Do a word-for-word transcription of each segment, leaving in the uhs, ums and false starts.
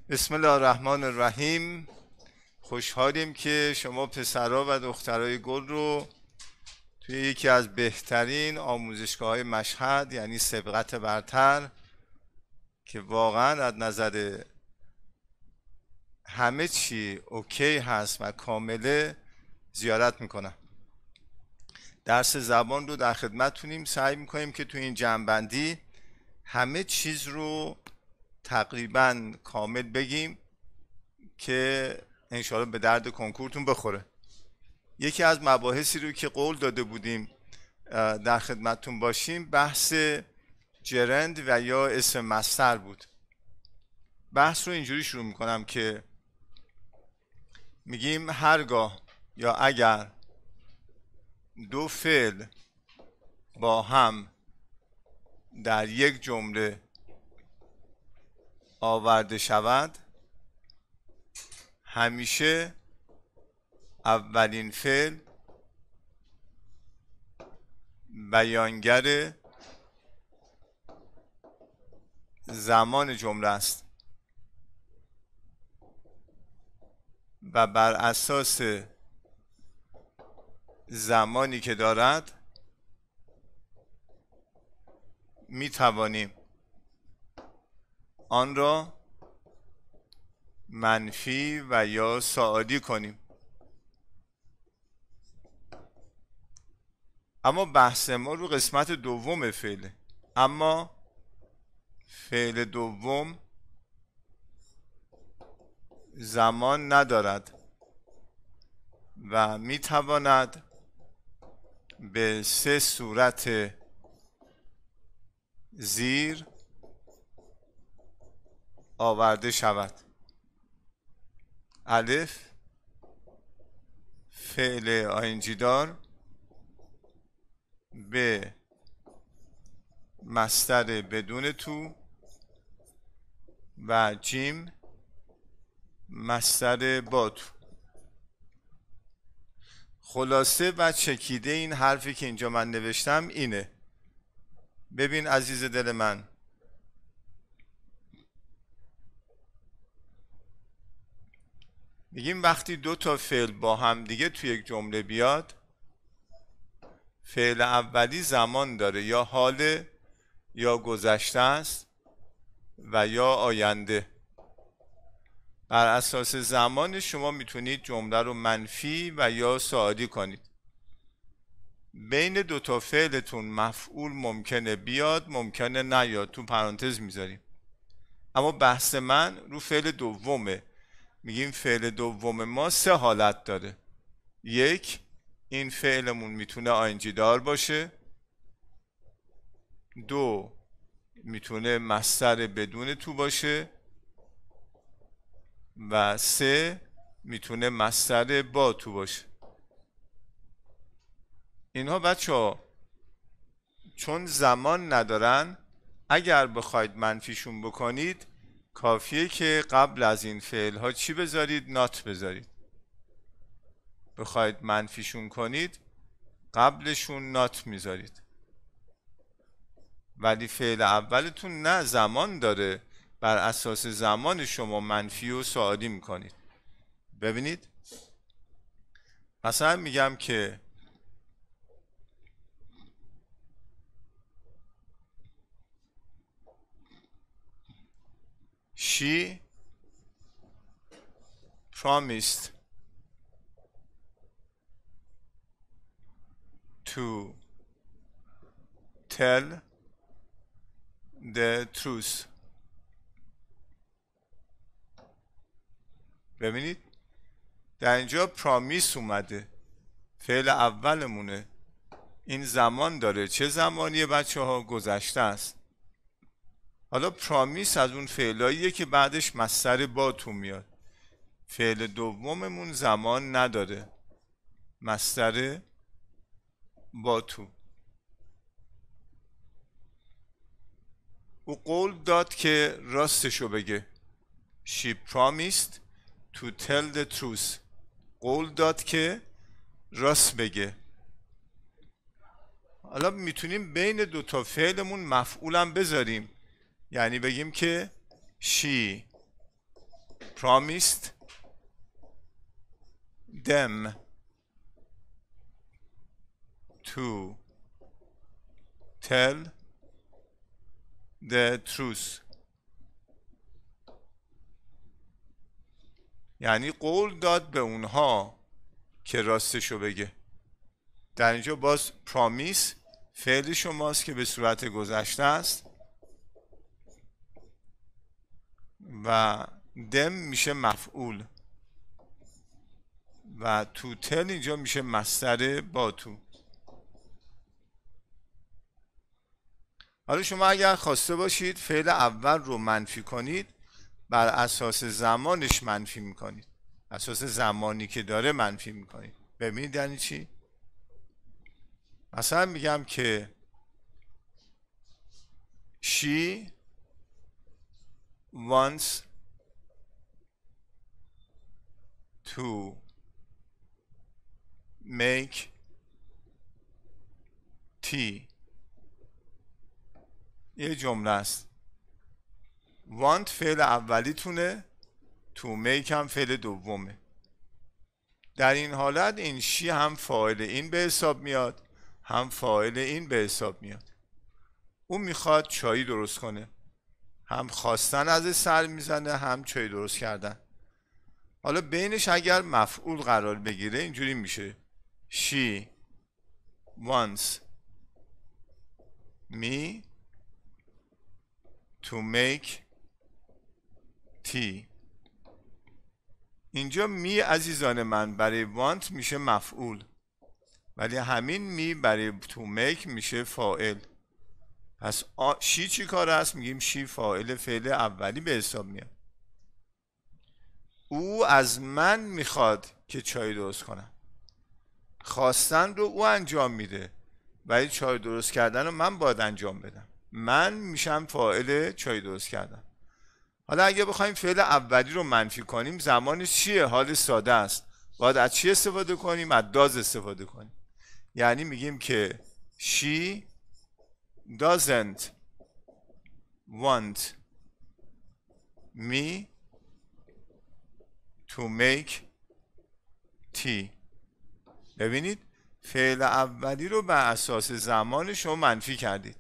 بسم الله الرحمن الرحیم. خوشحالیم که شما پسرها و دخترای گل رو توی یکی از بهترین آموزشگاه‌های مشهد، یعنی سبقت برتر، که واقعا از نظر همه چی اوکی هست و کامله، زیارت میکنم. درس زبان رو در خدمتتونیم. سعی میکنیم که توی این جمع‌بندی همه چیز رو تقریبا کامل بگیم که انشاءالله به درد کنکورتون بخوره. یکی از مباحثی رو که قول داده بودیم در خدمتتون باشیم بحث جرند و یا اسم مصدر بود. بحث رو اینجوری شروع میکنم که میگیم هرگاه یا اگر دو فعل با هم در یک جمله آورده شود، همیشه اولین فعل بیانگر زمان جمله است و بر اساس زمانی که دارد می توانیم آن را منفی و یا ساعدی کنیم. اما بحث ما رو قسمت دوم فعله. اما فعل دوم زمان ندارد و می تواند به سه صورت زیر آورده شود. الف، فعل آینجی دار به مصدر بدون تو و جیم مصدر با تو. خلاصه و چکیده این حرفی که اینجا من نوشتم اینه. ببین عزیز دل من، میگیم وقتی دو تا فعل با هم دیگه توی یک جمله بیاد، فعل اولی زمان داره، یا حال یا گذشته است و یا آینده. بر اساس زمان شما میتونید جمله رو منفی و یا ساعدی کنید. بین دو تا فعلتون مفعول ممکنه بیاد، ممکنه نیاد، تو پرانتز میذاریم. اما بحث من رو فعل دومه. میگیم فعل دوم ما سه حالت داره. یک، این فعلمون میتونه آینجی دار باشه. دو، میتونه مصدر بدون تو باشه. و سه، میتونه مصدر با تو باشه. اینها بچه ها چون زمان ندارن، اگر بخواید منفیشون بکنید کافیه که قبل از این فعل ها چی بذارید؟ نات بذارید. بخواید منفیشون کنید قبلشون نات میذارید. ولی فعل اولتون نه، زمان داره، بر اساس زمان شما منفی و ساعدی میکنید. ببینید مثلا میگم که she promised to tell the truth. ببینید در اینجا پرامیس اومده، فعل اولمونه، این زمان داره. چه زمانیه بچه ها؟ گذشته است. حالا پرامیس از اون فعلاییه که بعدش مصدر با تو میاد. فعل دوممون زمان نداره، مصدر با تو. او قول داد که راستشو بگه. She promised to tell the truth. قول داد که راست بگه. حالا میتونیم بین دو تا فعلمون مفعولم بذاریم، یعنی بگیم که she promised them to tell the truth. یعنی قول داد به اونها که راستشو بگه. در اینجا باز پرامیس فعل شماست که به صورت گذشته است و دم میشه مفعول و تو تل اینجا میشه مصدر با تو. حالا شما اگر خواسته باشید فعل اول رو منفی کنید، بر اساس زمانش منفی میکنید، اساس زمانی که داره منفی میکنید. ببینید یعنی چی؟ مثلا میگم که she wants to make tea. یه جمله است. want فعل اولیتونه، to make هم فعل دومه. در این حالت این شی هم فاعل این به حساب میاد، هم فاعل این به حساب میاد. اون میخواد چای درست کنه، هم خواستن از سر میزنه، هم چای درست کردن. حالا بینش اگر مفعول قرار بگیره اینجوری میشه she wants me to make tea. اینجا می عزیزان من برای want میشه مفعول، ولی همین می برای to make میشه فاعل. پس شی چی کار است؟ میگیم شی فاعل فعل اولی به حساب میاد. او از من میخواد که چای درست کنم. خواستن رو او انجام میده، ولی چای درست کردن رو من باید انجام بدم. من میشم فاعل چای درست کردن. حالا اگه بخوایم فعل اولی رو منفی کنیم زمانش چیه؟ حال ساده است. باید از چی استفاده کنیم؟ از داز استفاده کنیم. یعنی میگیم که she doesn't want me to make tea. ببینید فعل اولی رو بر اساس زمان شما منفی کردید،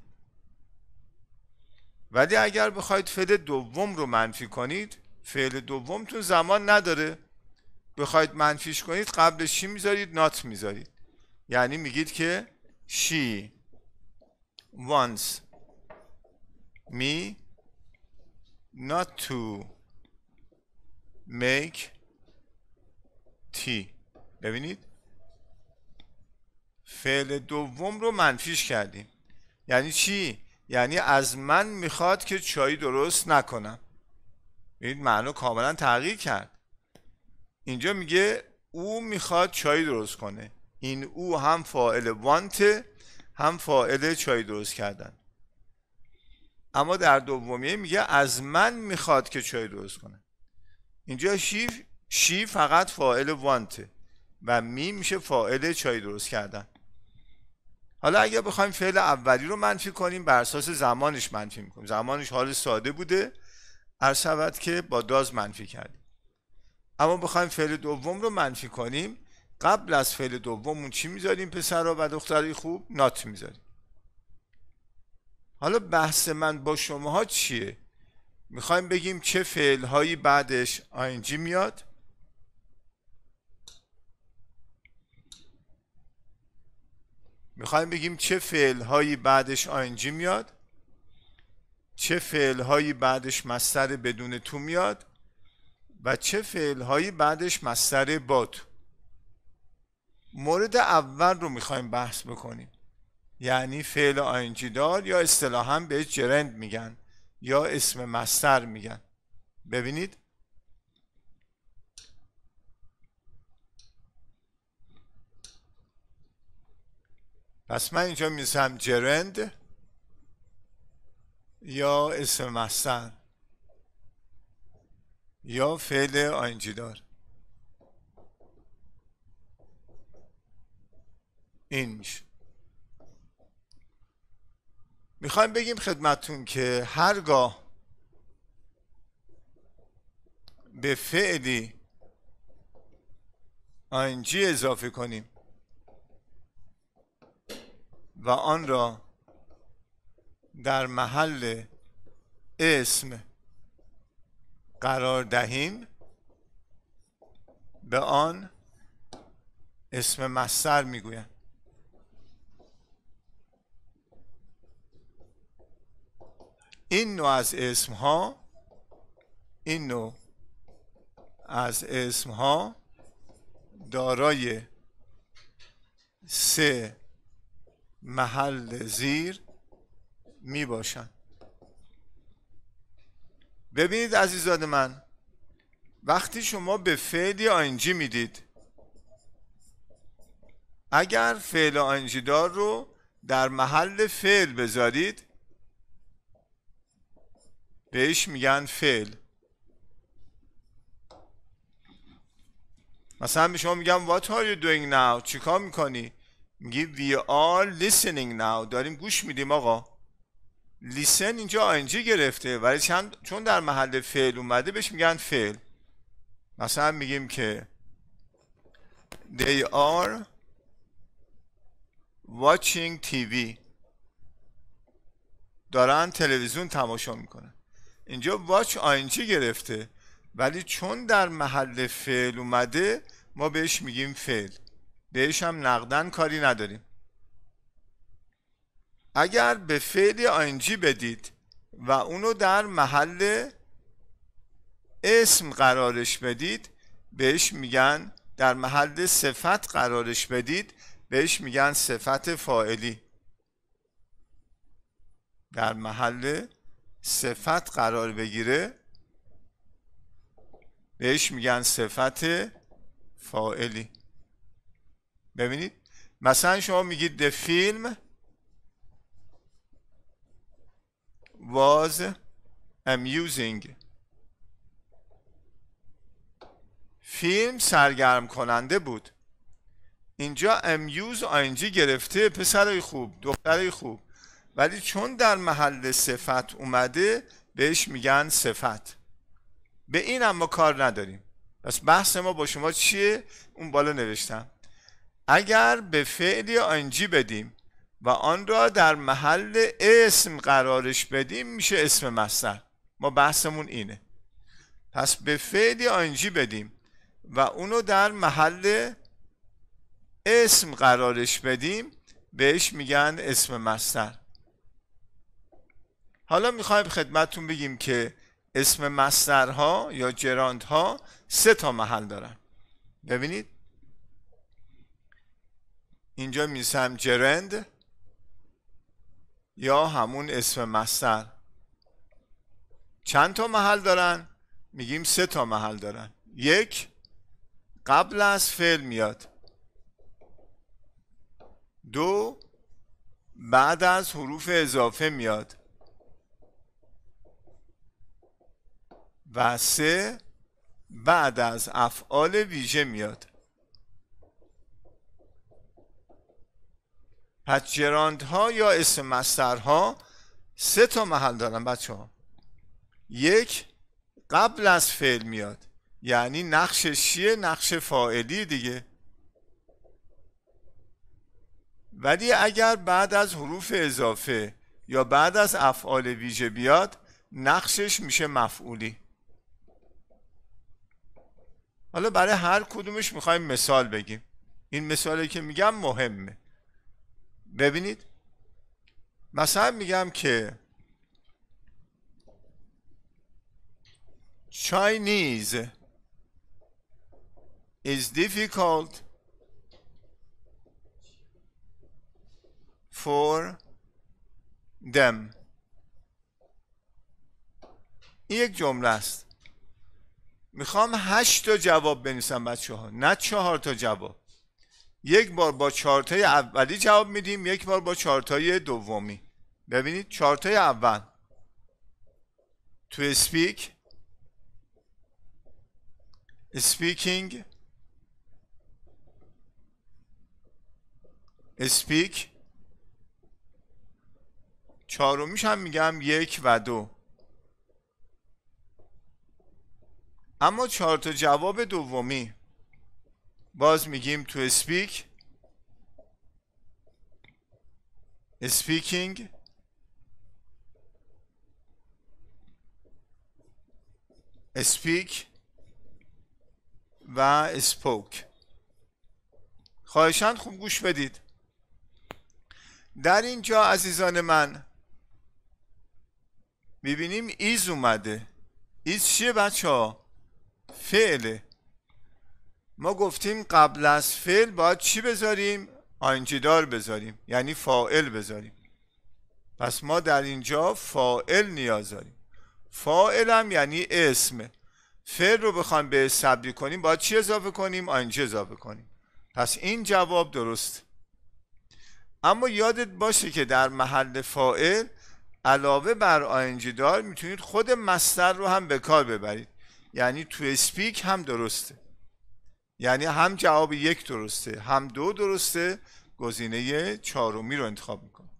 ولی اگر بخواید فعل دوم رو منفی کنید، فعل دوم تو زمان نداره. بخواید منفیش کنید قبلش چی میذارید؟ نات میذارید. یعنی میگید که she wants me not to make tea. ببینید فعل دوم رو منفیش کردیم. یعنی چی؟ یعنی از من میخواد که چای درست نکنم. ببینید معنی کاملا تغییر کرد. اینجا میگه او میخواد چای درست کنه. این او هم فاعل وانت هم فاعل چای درست کردن. اما در دومیه میگه از من میخواد که چای درست کنه. اینجا شی شی فقط فاعل وانت و می میشه فاعل چای درست کردن. حالا اگه بخوایم فعل اولی رو منفی کنیم بر اساس زمانش منفی میکنیم. زمانش حال ساده بوده، عرض شود که با داز منفی کردیم. اما بخوایم فعل دوم رو منفی کنیم، قبل از فعل دوممون چی میذاریم پسرها و دخترای خوب؟ نات میذاریم. حالا بحث من با شماها چیه؟ میخوایم بگیم چه فعل هایی بعدش آینجی میاد. میخوایم بگیم چه فعل هایی بعدش آینجی میاد، چه فعل هایی بعدش مصدر بدون تو میاد و چه فعل هایی بعدش مصدر با تو. مورد اول رو میخوایم بحث بکنیم، یعنی فعل آینجی دار یا اصطلاحاً بهش جرند میگن یا اسم مصدر میگن. ببینید پس من اینجا می‌نویسم جرند یا اسم مصدر یا فعل آینجی دار. این میشه. میخوایم بگیم خدمتون که هرگاه به فعلی آینجی اضافه کنیم و آن را در محل اسم قرار دهیم، به آن اسم مصدر میگویند. این نوع از اسم ها این نوع از اسم ها دارای سه محل زیر می باشند. ببینید عزیزان من، وقتی شما به فعلی آینجی میدید، اگر فعل آینجی دار رو در محل فعل بذارید بهش میگن فعل. مثلا به شما میگم what are you doing now؟ چیکار میکنی؟ میگی we are listening now، داریم گوش میدیم آقا. listen اینجا آینجی گرفته ولی چون در محل فعل اومده بهش میگن فعل. مثلا میگیم که they are watching تی وی، دارن تلویزیون تماشا میکنن. اینجا watch آینجی گرفته ولی چون در محل فعل اومده ما بهش میگیم فعل، بهش هم نقدن کاری نداریم. اگر به فعلی آینجی بدید و اونو در محل اسم قرارش بدید بهش میگن، در محل صفت قرارش بدید بهش میگن صفت فاعلی. در محل صفت قرار بگیره بهش میگن صفت فاعلی. ببینید مثلا شما میگید the film was amusing، فیلم سرگرم کننده بود. اینجا amuse آینجی گرفته، پسرای خوب، دخترای خوب، ولی چون در محل صفت اومده بهش میگن صفت. به این هم ما کار نداریم. پس بحث ما با شما چیه؟ اون بالا نوشتم. اگر به فعلی آینجی بدیم و آن را در محل اسم قرارش بدیم میشه اسم مصدر. ما بحثمون اینه. پس به فعلی آینجی بدیم و اونو در محل اسم قرارش بدیم بهش میگن اسم مصدر. حالا میخوایم خدمتتون بگیم که اسم مصدرها یا جراندها سه تا محل دارن. ببینید اینجا میسم جرند یا همون اسم مصدر چند تا محل دارن؟ میگیم سه تا محل دارن. یک، قبل از فعل میاد. دو، بعد از حروف اضافه میاد. و سه، بعد از افعال ویژه میاد. پس جراندها یا اسم مصدرها سه تا محل دارن بچه ها. یک، قبل از فعل میاد، یعنی نقشش چیه؟ نقش فاعلی دیگه. ولی اگر بعد از حروف اضافه یا بعد از افعال ویژه بیاد نقشش میشه مفعولی. حالا برای هر کدومش میخوایم مثال بگیم. این مثالی که میگم مهمه. ببینید مثلا میگم که Chinese is difficult for them. این یک جمله است. میخوام هشت تا جواب بنویسم بچه ها، نه چهار تا جواب. یک بار با چارتای اولی جواب میدیم، یک بار با چارتای دومی. ببینید چارتای اول to speak، speaking، speak. چهارمیش هم میگم یک و دو. اما چهار تا جواب دومی باز میگیم to speak، speaking، speak و spoke. خواهشاً خوب گوش بدید. در اینجا عزیزان من میبینیم ایز اومده. ایز چیه بچه ها؟ فعله. ما گفتیم قبل از فعل باید چی بذاریم؟ آینجی دار بذاریم، یعنی فاعل بذاریم. پس ما در اینجا فاعل نیاز داریم. فاعل هم یعنی اسم. فعل رو بخوایم به اسم تبدیل کنیم باید چی اضافه کنیم؟ آینجی اضافه کنیم. پس این جواب درست. اما یادت باشه که در محل فاعل علاوه بر آینجی دار میتونید خود مصدر رو هم به کار ببرید. یعنی تو اسپیک هم درسته، یعنی هم جواب یک درسته هم دو درسته. گزینه چهارمی رو انتخاب میکنه.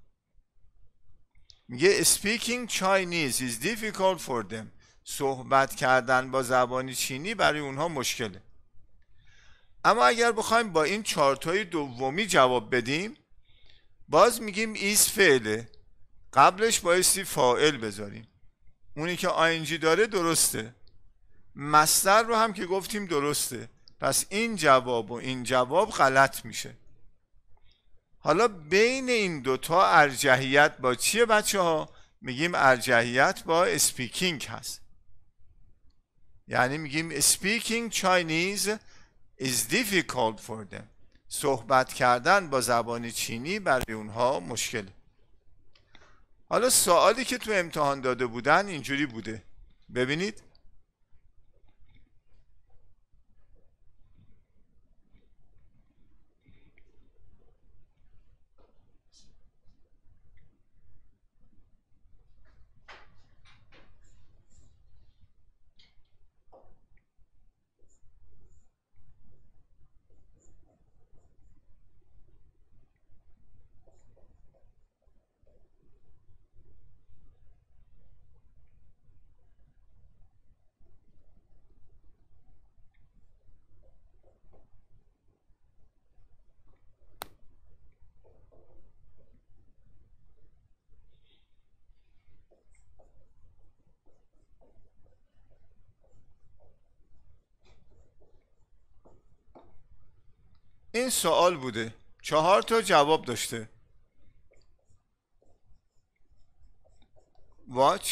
میگه speaking Chinese is difficult for them. صحبت کردن با زبان چینی برای اونها مشکله. اما اگر بخوایم با این چارتای دومی جواب بدیم باز میگیم ایز فعله، قبلش بایستی فاعل بذاریم. اونی که آینجی داره درسته، مصدر رو هم که گفتیم درسته. پس این جواب و این جواب غلط میشه. حالا بین این دوتا ارجحیت با چیه بچه ها؟ میگیم ارجحیت با اسپیکینگ هست. یعنی میگیم speaking Chinese is difficult for them. صحبت کردن با زبان چینی برای اونها مشکله. حالا سوالی که تو امتحان داده بودن اینجوری بوده، ببینید. این سوال بوده، چهار تا جواب داشته. watch،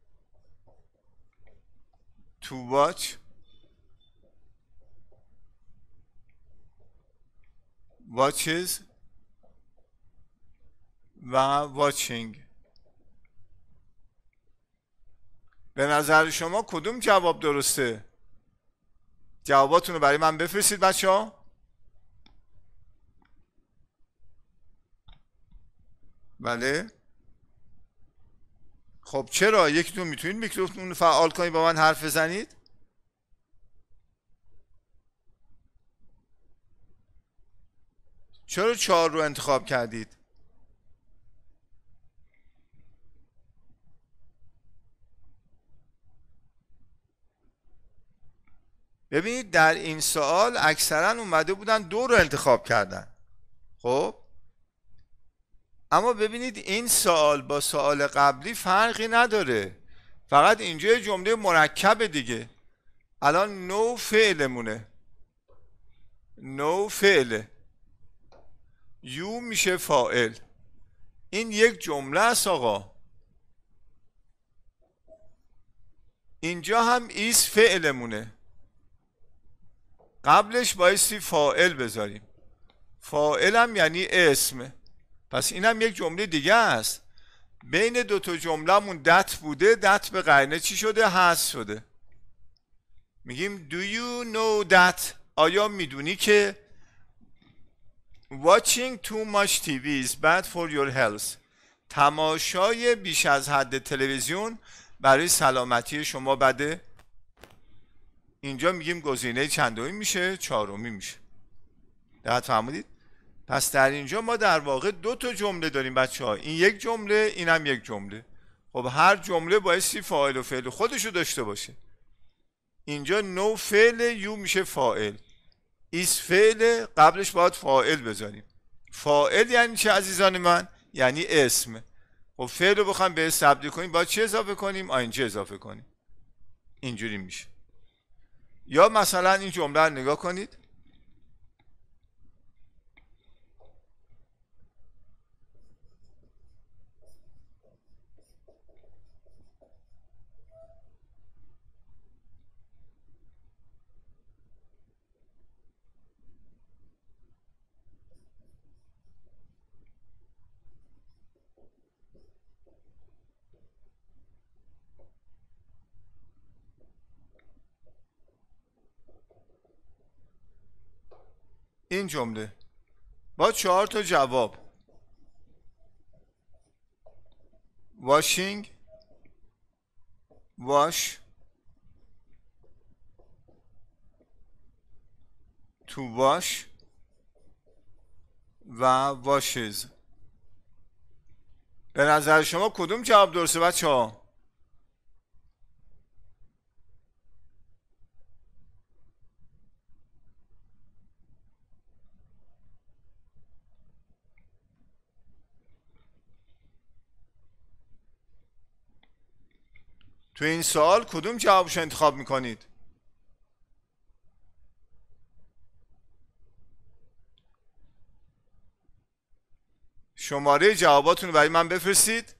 to watch، watches و watching. به نظر شما کدوم جواب درسته؟ جواباتون رو برای من بفرستید بچه ها. بله. خب چرا؟ یکیتون میتونید میکروفون رو فعال کنید با من حرف بزنید؟ چرا چهار رو انتخاب کردید؟ ببینید در این سوال اکثرا اومده بودن دو رو انتخاب کردن. خب اما ببینید این سوال با سوال قبلی فرقی نداره، فقط اینجا یه جمله مرکبه دیگه. الان نو فعلمونه، نو فعله، یو میشه فاعل. این یک جمله است آقا. اینجا هم ایز فعلمونه، قبلش بایستی فاعل بذاریم. فاعل هم یعنی اسم. پس این هم یک جمله دیگه است. بین دوتا جمله‌مون دت بوده، دت به قرینه چی شده؟ حذف شده. میگیم do you know that؟ آیا میدونی که watching too much تی وی is bad for your health؟ تماشای بیش از حد تلویزیون برای سلامتی شما بده. اینجا میگیم گزینه چندمی میشه؟ چهارمی میشه. دقت فرمودید؟ پس در اینجا ما در واقع دو تا جمله داریم بچه ها. این یک جمله، این هم یک جمله. خب هر جمله بایستی فاعل و فعل خودشو داشته باشه. اینجا نو فعل، یو میشه فاعل. ایس فعل، قبلش باید فاعل بذاریم. فاعل یعنی چه عزیزان من؟ یعنی اسم. خب فعل رو بخوایم به اسم تبدیل کنیم باید چه اضافه کنیم؟ آینجی اضافه کنیم. اینجوری میشه. یا مثلا این جمله رو نگاه کنید. این جمله با چهار تا جواب. washing، wash، to wash و washes. به نظر شما کدوم جواب درسته بچه ها؟ تو این سوال کدوم جوابش انتخاب میکنید؟ شماره جواباتون رو برای من بفرستید.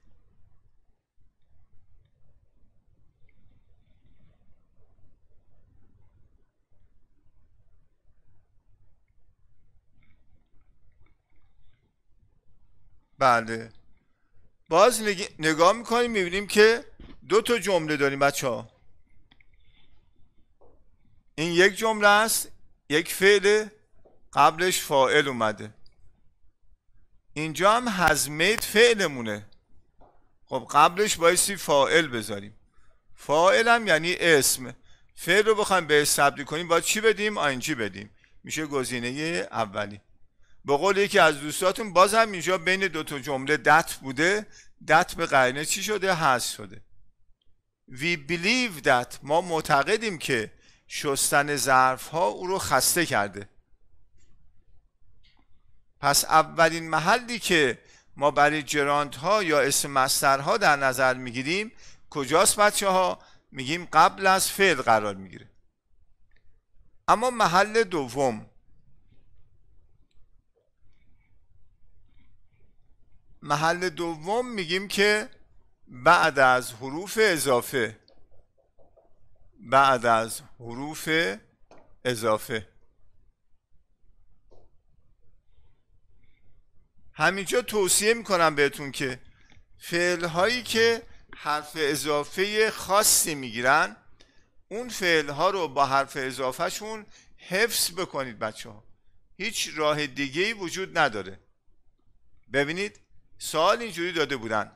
بله. باز نگاه میکنیم میبینیم که دو تا جمله داریم بچه ها. این یک جمله است، یک فعل، قبلش فاعل اومده. اینجا هم هزمیت فعلمونه. خب قبلش بایستی فاعل بذاریم. فاعل هم یعنی اسم. فعل رو بخوایم به اسم تبدیل کنیم باید چی بدیم؟ آینجی بدیم. میشه گزینه اولی. به قول یکی از دوستاتون بازم اینجا بین دو تا جمله دت بوده. دت به قرینه چی شده؟ حذف شده. We believe that، ما معتقدیم که شستن ظرف ها او رو خسته کرده. پس اولین محلی که ما برای جراند ها یا اسم مصدر ها در نظر میگیریم کجاست بچه ها؟ میگیم قبل از فعل قرار میگیره. اما محل دوم، محل دوم میگیم که بعد از حروف اضافه، بعد از حروف اضافه. همینجا توصیه میکنم بهتون که فعل هایی که حرف اضافه خاصی میگیرن اون فعل ها رو با حرف اضافه شون حفظ بکنید بچه ها. هیچ راه دیگه ای وجود نداره. ببینید سوال اینجوری داده بودن.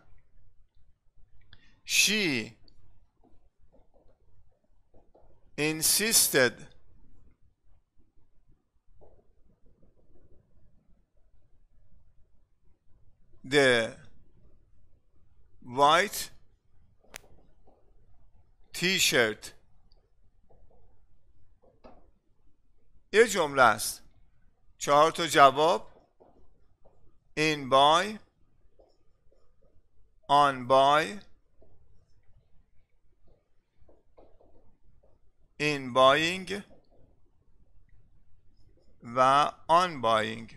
She insisted the white t-shirt. یه جمله است، چهار تا جواب. in buy، on buy، in buying و on buying.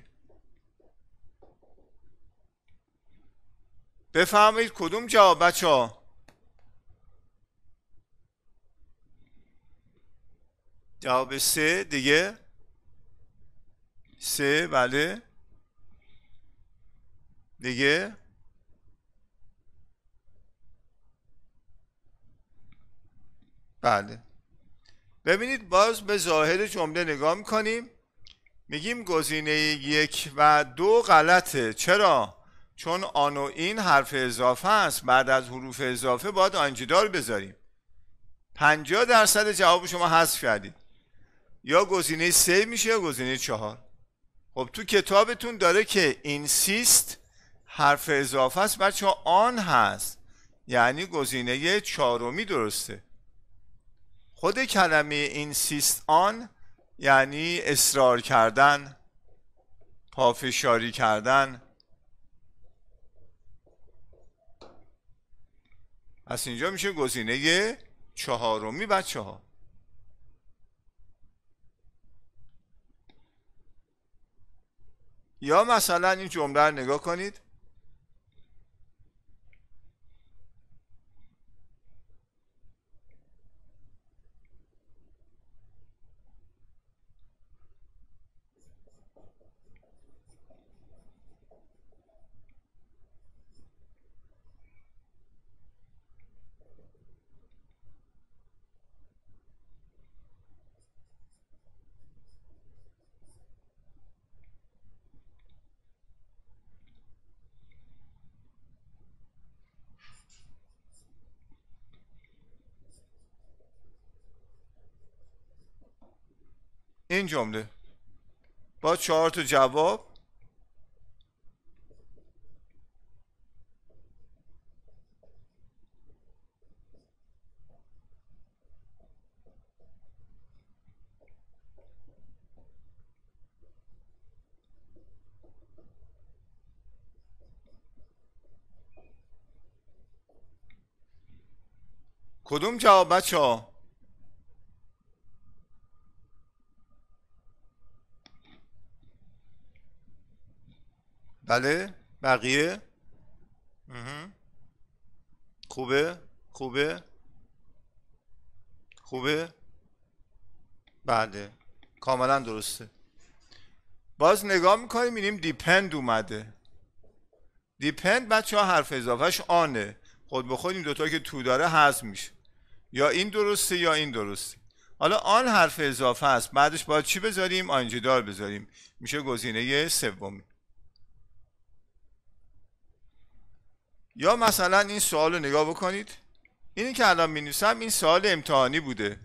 بفهمید کدوم جواب بچه ها؟ جواب سه دیگه. سه بله. دیگه بله. ببینید باز به ظاهر جمله نگاه میکنیم میگیم گزینه یک و دو غلطه. چرا؟ چون آن و این حرف اضافه است. بعد از حروف اضافه باید آنجیدار بذاریم. پنجاه درصد جواب شما حذف کردید. یا گزینه سه میشه یا گزینه چهار. خب تو کتابتون داره که اینسیست حرف اضافه است بچه ها، آن هست، یعنی گزینه چهارمی درسته. خود کلمه insist on یعنی اصرار کردن، پافشاری کردن. پس اینجا میشه گزینه چهارمی بچه ها. یا مثلا این جمله رو نگاه کنید. این جمله با چهار تا جواب. کدوم جواب بچه ها؟ بله بقیه؟ خوبه؟ خوبه؟ خوبه؟ بله کاملا درسته. باز نگاه میکنیم میبینیم دیپند اومده. دیپند بچه ها حرف اضافهش آنه، خود به خود این دوتا که تو داره حذف میشه. یا این درسته یا این درسته. حالا آن حرف اضافه است، بعدش باید چی بذاریم؟ آنجی دار بذاریم. میشه گزینه سومی. یا مثلا این سوال رو نگاه بکنید. اینی که الان می نویسم این سوال امتحانی بوده.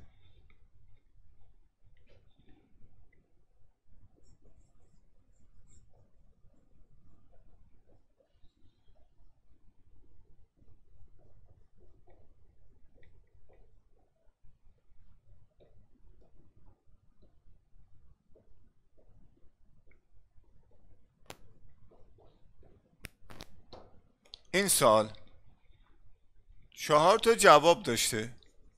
این سوال چهار تا جواب داشته.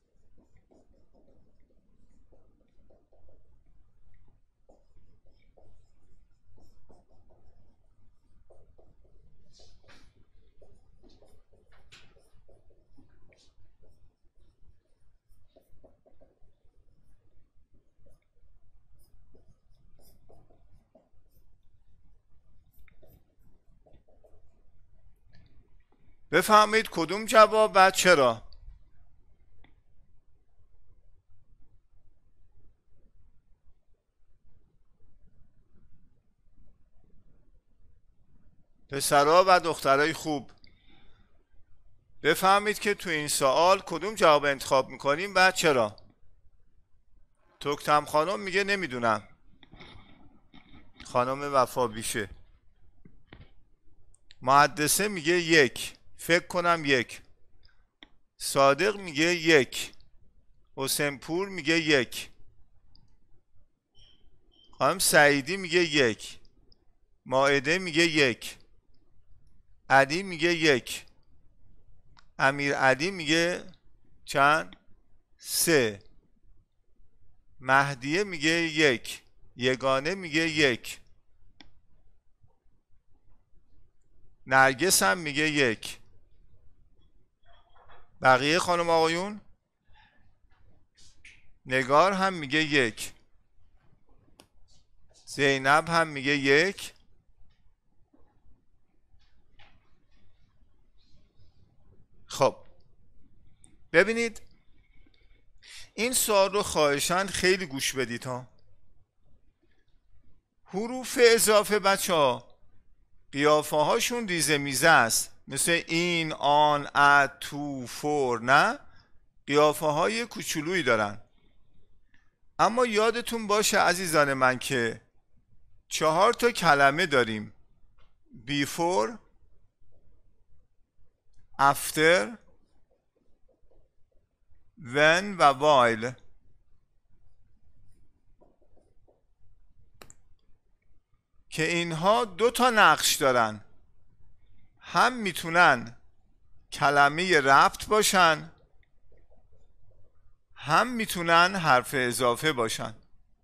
بفهمید کدوم جواب و چرا. پسرها و دخترای خوب، بفهمید که تو این سوال کدوم جواب انتخاب میکنیم و چرا. توکتم خانم میگه نمیدونم. خانم وفا بیشه. محدثه میگه یک. فکر کنم یک. صادق میگه یک. حسین پور میگه یک. خانم سعیدی میگه یک. مائده میگه یک. علی میگه یک. امیر علی میگه چند؟ سه. مهدیه میگه یک. یگانه میگه یک. نرگس هم میگه یک. بقیه خانم آقایون؟ نگار هم میگه یک. زینب هم میگه یک. خب ببینید این سوال رو خواهشاً خیلی گوش بدید ها. حروف اضافه بچه ها قیافه هاشون ریزه میزه است، مثل این، آن، اد، تو، فور. نه، قیافه های کوچولویی دارن. اما یادتون باشه عزیزان من که چهار تا کلمه داریم: before، after، when و while. که اینها دو تا نقش دارن، هم میتونن کلمه ربط باشن، هم میتونن حرف اضافه باشن.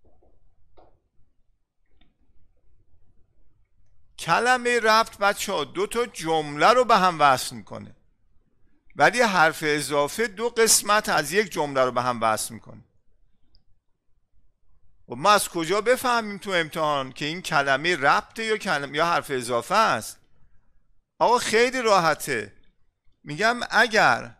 کلمه ربط بچه ها دو تا جمله رو به هم وصل میکنه، ولی حرف اضافه دو قسمت از یک جمله رو به هم وصل میکنه. و ما از کجا بفهمیم تو امتحان که این کلمه ربطه یا کلمه یا حرف اضافه است؟ آقا خیلی راحته. میگم اگر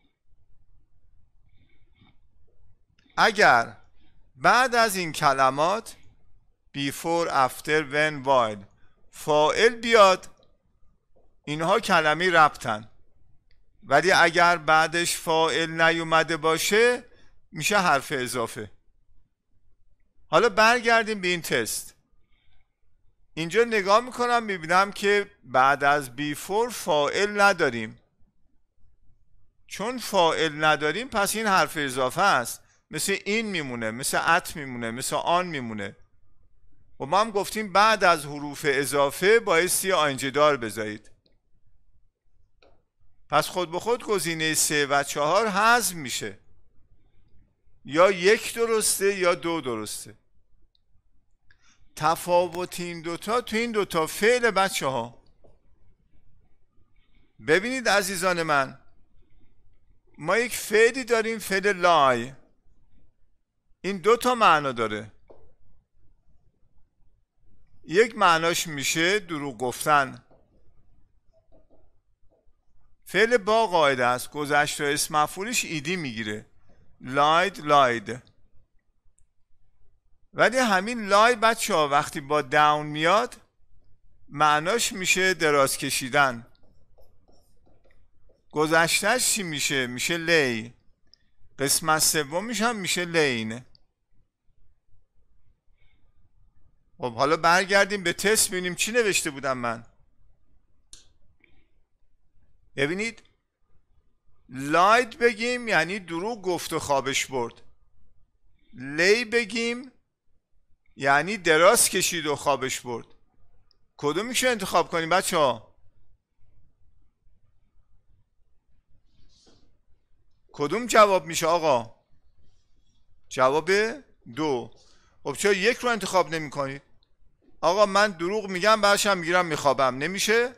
اگر بعد از این کلمات before, after, when, while فاعل بیاد، اینها کلمه ربطن. ولی اگر بعدش فاعل نیومده باشه میشه حرف اضافه. حالا برگردیم به این تست. اینجا نگاه میکنم میبینم که بعد از before فاعل نداریم. چون فاعل نداریم پس این حرف اضافه است. مثل این میمونه، مثل ات میمونه، مثل آن میمونه. و ما هم گفتیم بعد از حروف اضافه بایستی آینجی دار بذارید. پس خود به خود گزینه سه و چهار حذف میشه. یا یک درسته یا دو درسته. تفاوت این دوتا تو این دوتا فعل بچه ها. ببینید عزیزان من، ما یک فعلی داریم، فعل لای. این دوتا معنا داره. یک معناش میشه دروغ گفتن. فعل با قاعده است، گذشته اسم مفعولش ایدی میگیره. لاید لاید. ولی همین لای بچه ها وقتی با داون میاد معناش میشه دراز کشیدن. گذشتهش چی میشه؟ میشه لی. قسمت سومش هم میشه لین. خب حالا برگردیم به تست ببینیم چی نوشته بودم من. ببینید لاید بگیم یعنی دروغ گفت و خوابش برد. لی بگیم یعنی دراز کشید و خوابش برد. کدوم میشه انتخاب کنیم بچه ها؟ کدوم جواب میشه آقا؟ جواب دو. خب چرا یک رو انتخاب نمی کنید؟ آقا من دروغ میگم بعدشم میگیرم میخوابم، نمیشه؟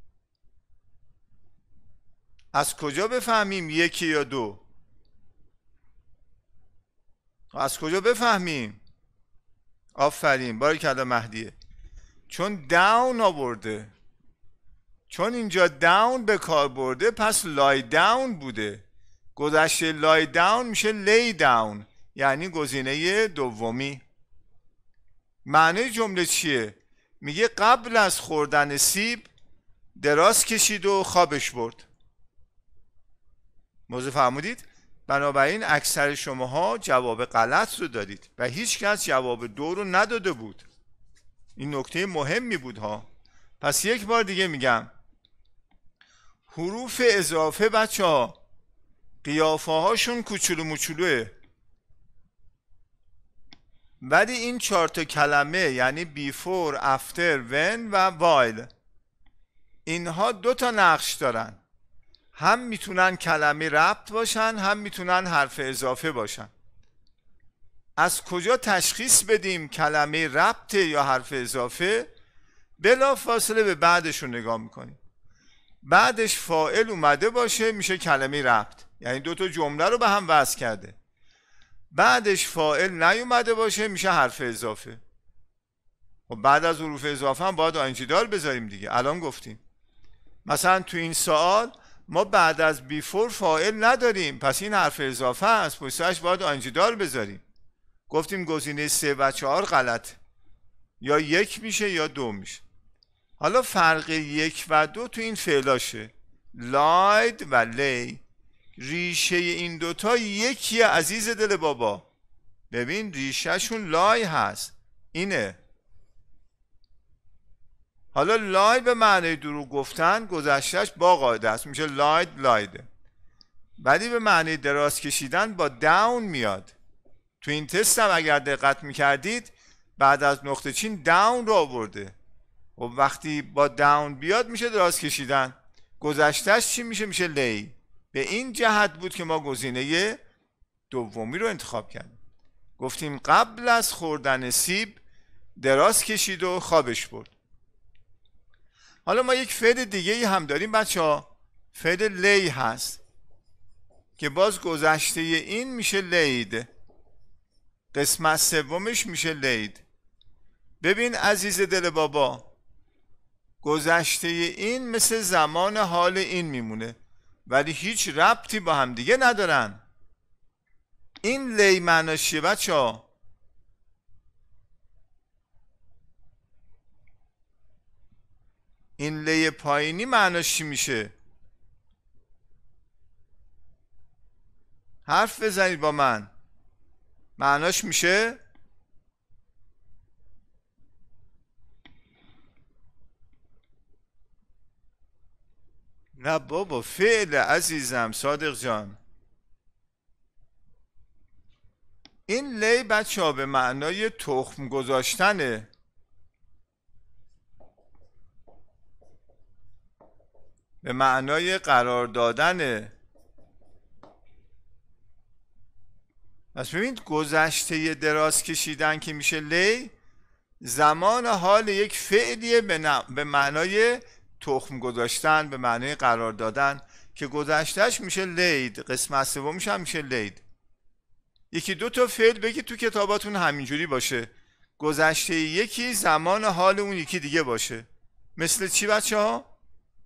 از کجا بفهمیم یکی یا دو؟ از کجا بفهمیم؟ آفرین، باریکلا مهدیه. چون داون آورده. چون اینجا داون به کار برده پس لای داون بوده. گذشته لای داون میشه لی داون، یعنی گزینه دومی. معنی جمله چیه؟ میگه قبل از خوردن سیب دراز کشید و خوابش برد. موضوع فهمودید؟ بنابراین اکثر شماها جواب غلط رو دادید و هیچ کس جواب دو رو نداده بود. این نکته مهمی بود ها. پس یک بار دیگه میگم حروف اضافه بچه ها قیافه هاشون کوچولو موچولوه، ولی این چهار تا کلمه یعنی بیفور، افتر، ون و وایل اینها دو تا نقش دارن. هم میتونن کلمه ربط باشن، هم میتونن حرف اضافه باشن. از کجا تشخیص بدیم کلمه ربط یا حرف اضافه؟ بلا فاصله به بعدش رو نگاه میکنیم. بعدش فاعل اومده باشه میشه کلمه ربط، یعنی دو تا جمله رو به هم وصل کرده. بعدش فاعل نیومده باشه میشه حرف اضافه. و بعد از حروف اضافه هم باید آینجی دار بذاریم دیگه. الان گفتیم مثلا تو این سوال ما بعد از بیفور فاعل نداریم، پس این حرف اضافه است، پشتش باید آینجی دار بذاریم. گفتیم گزینه سه و چهار غلط، یا یک میشه یا دو میشه. حالا فرق یک و دو تو این فعلاشه، لاید و لی. ریشه این دوتا یکیه عزیز دل بابا. ببین ریشه شون لای هست، اینه. حالا لای به معنی دروغ گفتن گذشتهش با قاعده است، میشه لاید لاید. ولی به معنی دراز کشیدن با داون میاد. تو این تست هم اگر دقت میکردید بعد از نقطه چین داون رو آورده. و وقتی با داون بیاد میشه دراز کشیدن. گذشتهش چی میشه؟ میشه لی. به این جهت بود که ما گزینه دومی رو انتخاب کردیم. گفتیم قبل از خوردن سیب دراز کشید و خوابش برد. حالا ما یک فعل دیگه ای هم داریم بچه ها، فعل لی هست که باز گذشته این میشه لید، قسمت سومش میشه لید. ببین عزیز دل بابا، گذشته این مثل زمان حال این میمونه ولی هیچ ربطی با هم دیگه ندارن. این لی معناش چیه بچه ها؟ این لی پایینی معناش چی میشه؟ حرف بزنید با من. معناش میشه نه بابا، فعل عزیزم صادق جان. این لی بچه ها به معنای تخم گذاشتنه. به معنای قرار دادنه. پس ببینید گذشته دراز کشیدن که میشه لی، زمان حال یک فعلیه به معنای تخم گذاشتن، به معنای قرار دادن که گذشتهش میشه لید، قسمت سومش هم میشه لید. یکی دو تا فعل بگید تو کتاباتون همینجوری باشه، گذشته یکی زمان حال اون یکی دیگه باشه. مثل چی بچه ها؟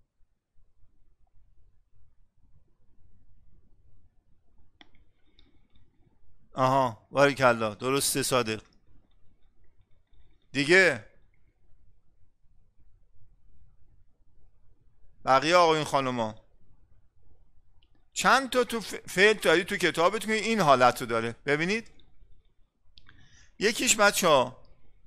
آها باریکالله، درسته صادق. دیگه بقیه آقایون خانوما چند تا تو فعل داری تو کتابتون این حالت رو داره. ببینید یکیش بچه ها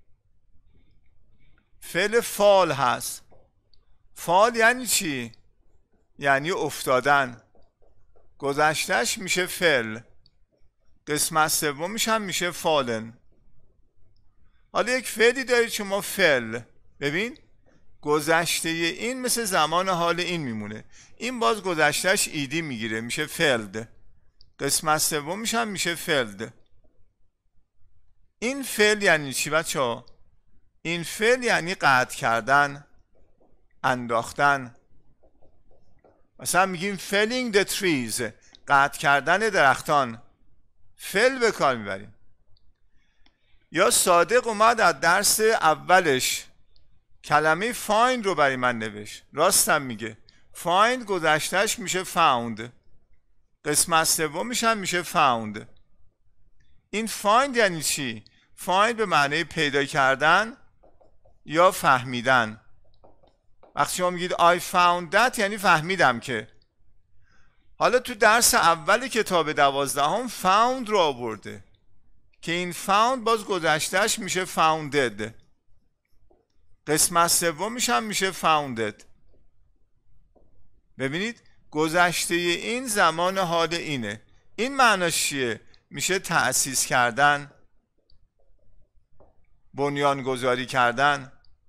فعل فال هست. فال یعنی چی؟ یعنی افتادن. گذشتهش میشه فعل، قسمت سومش هم میشه فالن. حالا یک فعلی دارید شما فعل، ببین گذشته این مثل زمان حال این میمونه، این باز گذشتهش ایدی میگیره میشه فعلد، قسمت سومش هم میشه فعلد. این فعل یعنی چی بچه ها؟ این فعل یعنی قطع کردن، انداختن. مثلا میگیم felling the trees، قطع کردن درختان، فعل به کار میبریم. یا صادق اومد از درس اولش کلمه find رو برای من نوشت، راستم میگه. find گذشتهش میشه found، قسمت سومش هم میشه found. این find یعنی چی؟ find به معنی پیدا کردن یا فهمیدن. وقتی شما میگید I found that یعنی فهمیدم که. حالا تو درس اول کتاب دوازدهم found رو آورده که این found باز گذشتهش میشه founded، قسمت سومش هم میشه founded. ببینید گذشته این زمان حال اینه. این معناش چیه؟ میشه تأسیس کردن، بنیانگذاری کردن.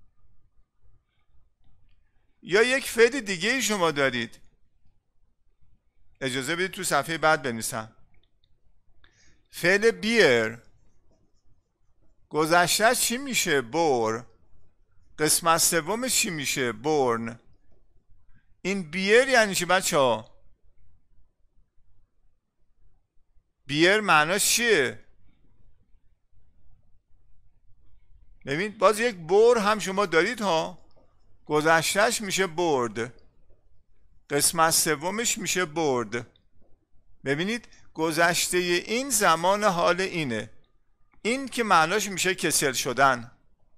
یا یک فعل دیگه شما دارید، اجازه بدید تو صفحه بعد بنویسم. فعل بیر گذشتهش چی میشه؟ بور، قسمت سومش چی میشه؟ بورن. این بیر یعنی چی بچه ها؟ بیر معناش چیه؟ ببین باز یک بور هم شما دارید ها، گذشتهش میشه برد، قسمت سومش میشه برد. ببینید گذشته این زمان حال اینه. این که معناش میشه کسل شدن.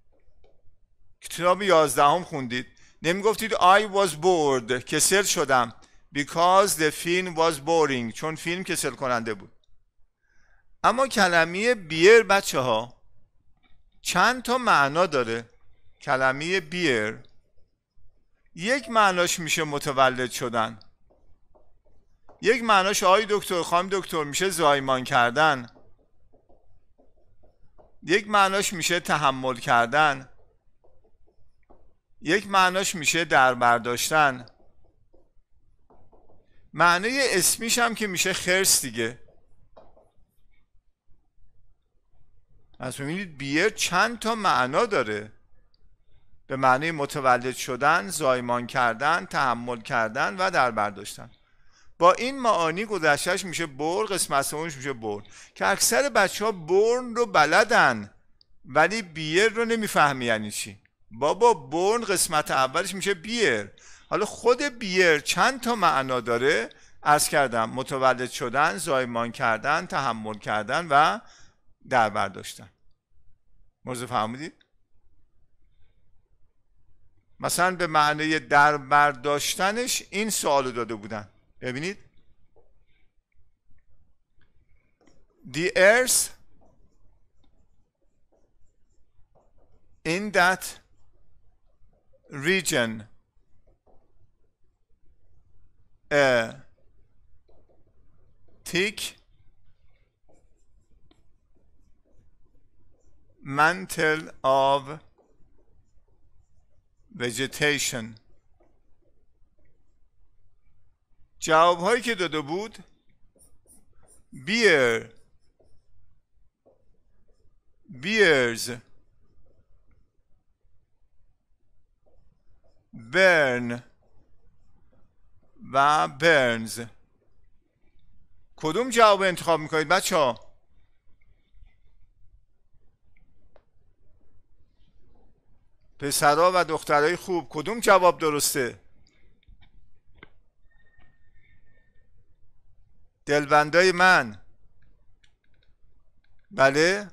کتاب یازدهم خوندید، نمی گفتید I was bored، کسل شدم، because the film was boring، چون فیلم کسل کننده بود. اما کلمه بیر بچه ها چند تا معنا داره. کلمه بیر یک معناش میشه متولد شدن، یک معناش آقای دکتر خانم دکتر میشه زایمان کردن، یک معناش میشه تحمل کردن. یک معناش میشه در برداشتن، معنی اسمیش هم که میشه خرس دیگه. از میبینید بیر چند تا معنا داره، به معنی متولد شدن، زایمان کردن، تحمل کردن و در برداشتن. با این معانی گذشتهش میشه بور، قسمت سومش میشه بور، که اکثر بچه ها بورن رو بلدن ولی بیر رو نمیفهمی یعنی چی. بابا بورن قسمت اولش میشه بیر. حالا خود بیر چند تا معنا داره؟ عرض کردم متولد شدن، زایمان کردن، تحمل کردن و در برداشتن. موضوع فهمیدید؟ مثلا به معنی در برداشتنش این سوالو داده بودن. ببینید The earth in that region a thick mantle of vegetation. جواب هایی که داده بود beer beers burn و burns. کدوم جواب انتخاب میکنید بچه ها؟ پسرها و دخترای خوب کدوم جواب درسته؟ دلبندای من بله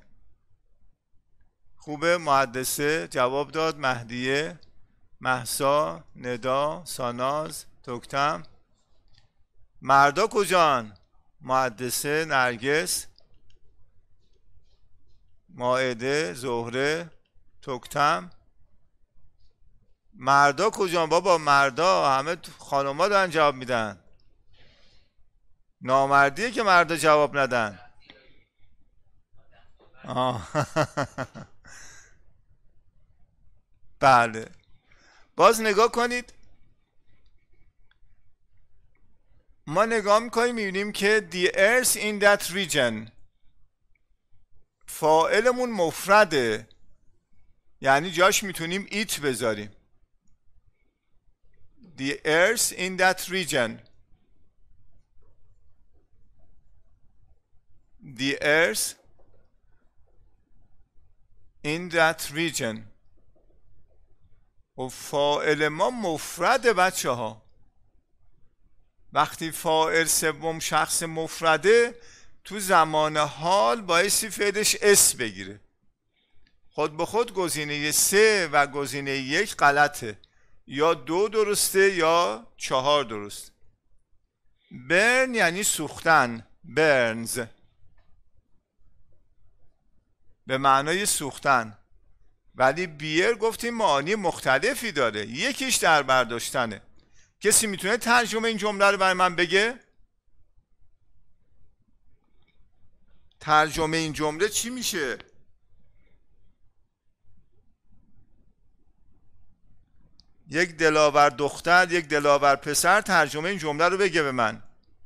خوبه. محدثه جواب داد، مهدیه، مهسا، ندا، ساناز، توکتم. مردا کجان؟ محدثه، نرگس، مائده، زهره، توکتم. مردا کجان بابا؟ مردا همه خانوما دارن جواب میدن، نامردیه که مردا جواب ندن. آه. بله باز نگاه کنید، ما نگاه میکنیم میبینیم که the earth in that region فاعلمون مفرده، یعنی جاش میتونیم ایت بذاریم. the earth in that region the earth in that region. و فاعل ما مفرده بچه ها. وقتی فاعل سوم شخص مفرده تو زمان حال بایستی فعلش اس بگیره. خود به خود گزینه سه و گزینه یک غلطه، یا دو درسته یا چهار درست. برن یعنی سوختن، برنز به معنای سوختن، ولی بیر گفتیم معانی مختلفی داره، یکیش در برداشتنه. کسی میتونه ترجمه این جمله رو برای من بگه؟ ترجمه این جمله چی میشه؟ یک دلاور دختر، یک دلاور پسر ترجمه این جمله رو بگه به من.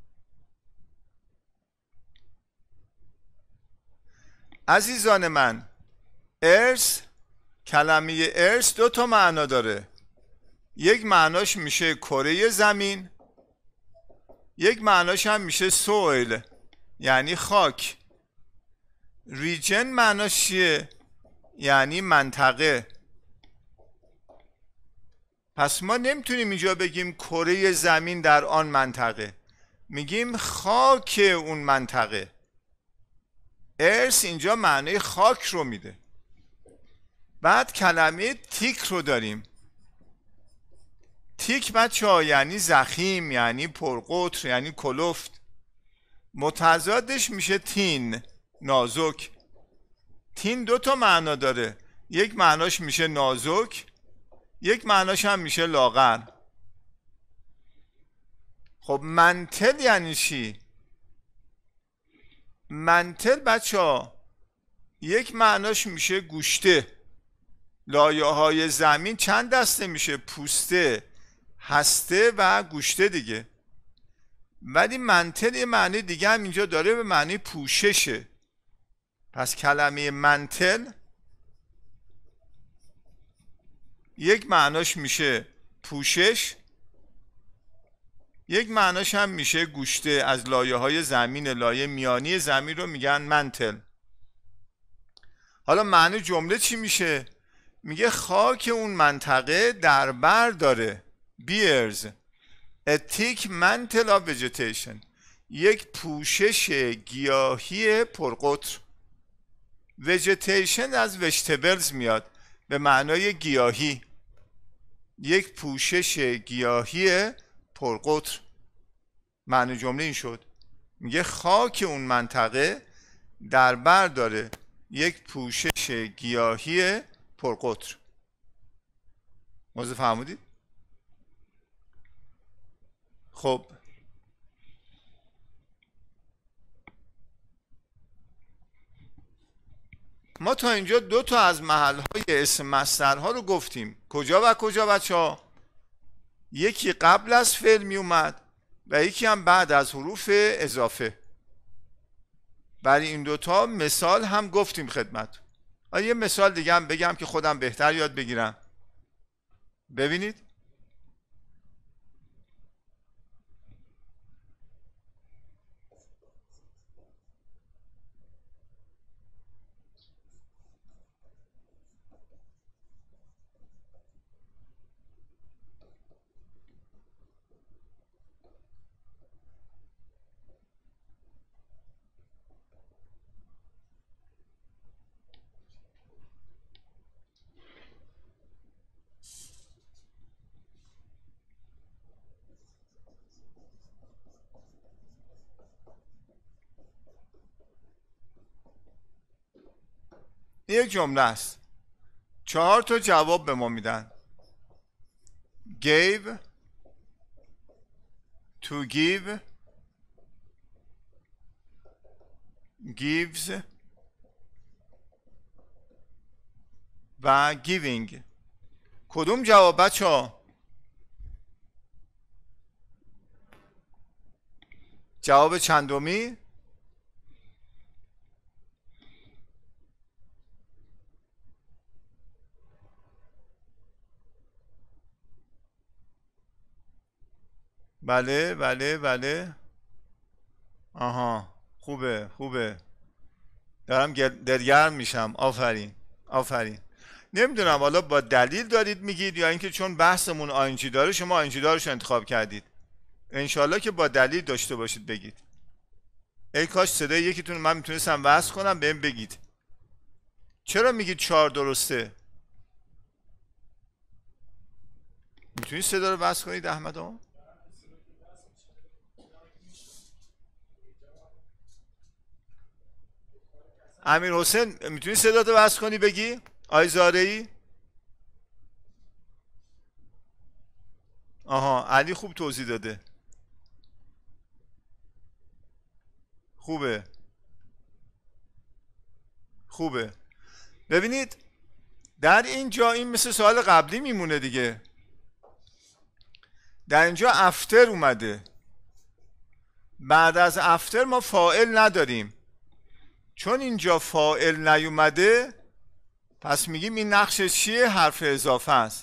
عزیزان من، ارث، کلمه ارث دو تا معنا داره. یک معناش میشه کره زمین، یک معناش هم میشه سویل یعنی خاک. ریجن معناش چیه؟ یعنی منطقه. پس ما نمیتونیم اینجا بگیم کره زمین در آن منطقه، میگیم خاک اون منطقه. ارث اینجا معنی خاک رو میده. بعد کلمه تیک رو داریم. تیک بچه ها یعنی زخیم، یعنی پرقطر، یعنی کلفت. متضادش میشه تین، نازک. تین دو تا معنا داره، یک معناش میشه نازک، یک معناش هم میشه لاغر. خب منتل یعنی چی؟ منتل بچه ها یک معناش میشه گوشته، لایه های زمین چند دسته میشه؟ پوسته، هسته و گوشته دیگه. ولی منتل یه معنی دیگه هم اینجا داره، به معنی پوششه. پس کلمه منتل یک معناش میشه پوشش، یک معناش هم میشه گوشته. از لایه های زمین، لایه میانی زمین رو میگن منتل. حالا معنی جمله چی میشه؟ میگه خاک اون منطقه در بر داره، bears a thick mantle of vegetation، یک پوشش گیاهی پرقطر. vegetation از vegetables میاد به معنای گیاهی، یک پوشش گیاهی پرقطر. معنی جمله این شد، میگه خاک اون منطقه در بر داره یک پوشش گیاهی پرقطر. موضوع فهمودید؟ خب ما تا اینجا دو تا از محل‌های اسم مصدرها رو گفتیم. کجا و کجا بچه‌ها؟ یکی قبل از فعل می اومد و یکی هم بعد از حروف اضافه. برای این دوتا مثال هم گفتیم خدمت. یه مثال دیگه هم بگم که خودم بهتر یاد بگیرم. ببینید یک جمله است، چهار تا جواب به ما میدن. gave، to give، gives و giving. کدوم جواب بچه ها؟ جواب چندمی؟ بله بله بله. آها خوبه خوبه، دارم دلگرم میشم. آفرین آفرین. نمیدونم حالا با دلیل دارید میگید یا اینکه چون بحثمون آینجی داره شما آینجی دارش انتخاب کردید. انشالله که با دلیل داشته باشید بگید. ای کاش صدای یکیتون من میتونستم وصل کنم بهم بگید. چرا میگید چهار درسته؟ میتونید صدا رو وصل کنید احمد آقا؟ امیر حسین میتونی صدا رو وصل کنی بگی؟ آی زارعی؟ آها علی خوب توضیح داده. خوبه خوبه. ببینید در اینجا این مثل سوال قبلی میمونه دیگه. در اینجا افتر اومده، بعد از افتر ما فاعل نداریم. چون اینجا فاعل نیومده پس میگیم این نقشش چیه؟ حرف اضافه است.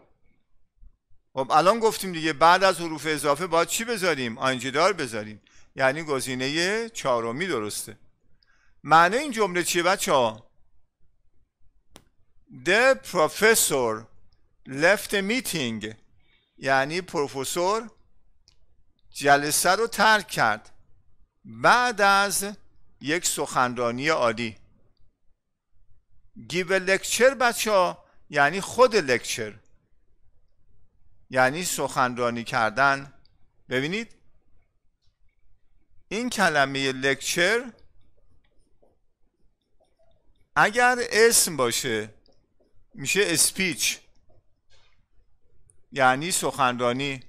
خب الان گفتیم دیگه بعد از حروف اضافه باید چی بذاریم؟ آینجی دار بذاریم، یعنی گزینه چهارمی درسته. معنی این جمله چیه بچه ها؟ The professor left a meeting، یعنی پروفسور جلسه رو ترک کرد بعد از یک سخنرانی عالی. give a lecture بچه ها یعنی خود لکچر، یعنی سخنرانی کردن. ببینید این کلمه لکچر اگر اسم باشه میشه اسپیچ، یعنی سخنرانی.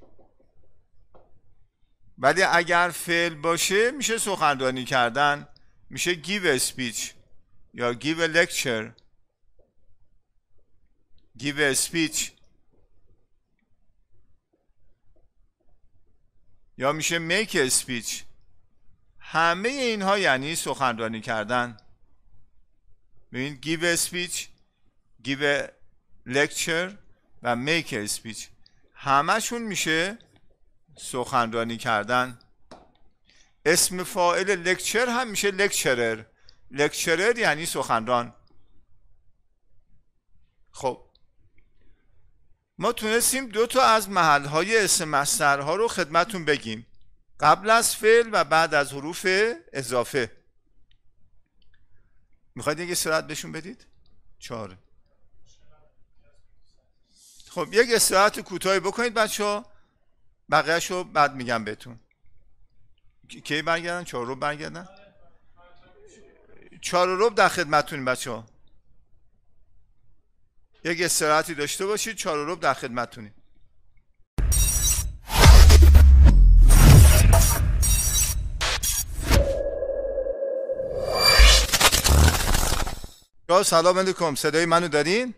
ولی اگر فعل باشه میشه سخنرانی کردن، میشه give a speech یا give a lecture. give a speech یا میشه make a speech. همه اینها یعنی سخنرانی کردن. ببین give a speech، give a lecture و make a speech همشون میشه سخنرانی کردن. اسم فاعل لکچر هم میشه لکچرر. لکچرر یعنی سخنران. خب ما تونستیم دو تا از محلهای اسم مصدرها رو خدمتون بگیم، قبل از فعل و بعد از حروف اضافه. میخواید یک استراحت بهشون بدید؟ چهار. خب یک استراحت کوتاهی بکنید بچه‌ها، بقیه‌شو بعد میگم بهتون. کی برگردن؟ چهار رو برگردن؟ چهار رو در خدمتتونیم بچه‌ها. یک استراحتی داشته باشید، چهار رو در خدمتتونیم. سلام علیکم، صدای منو دارین؟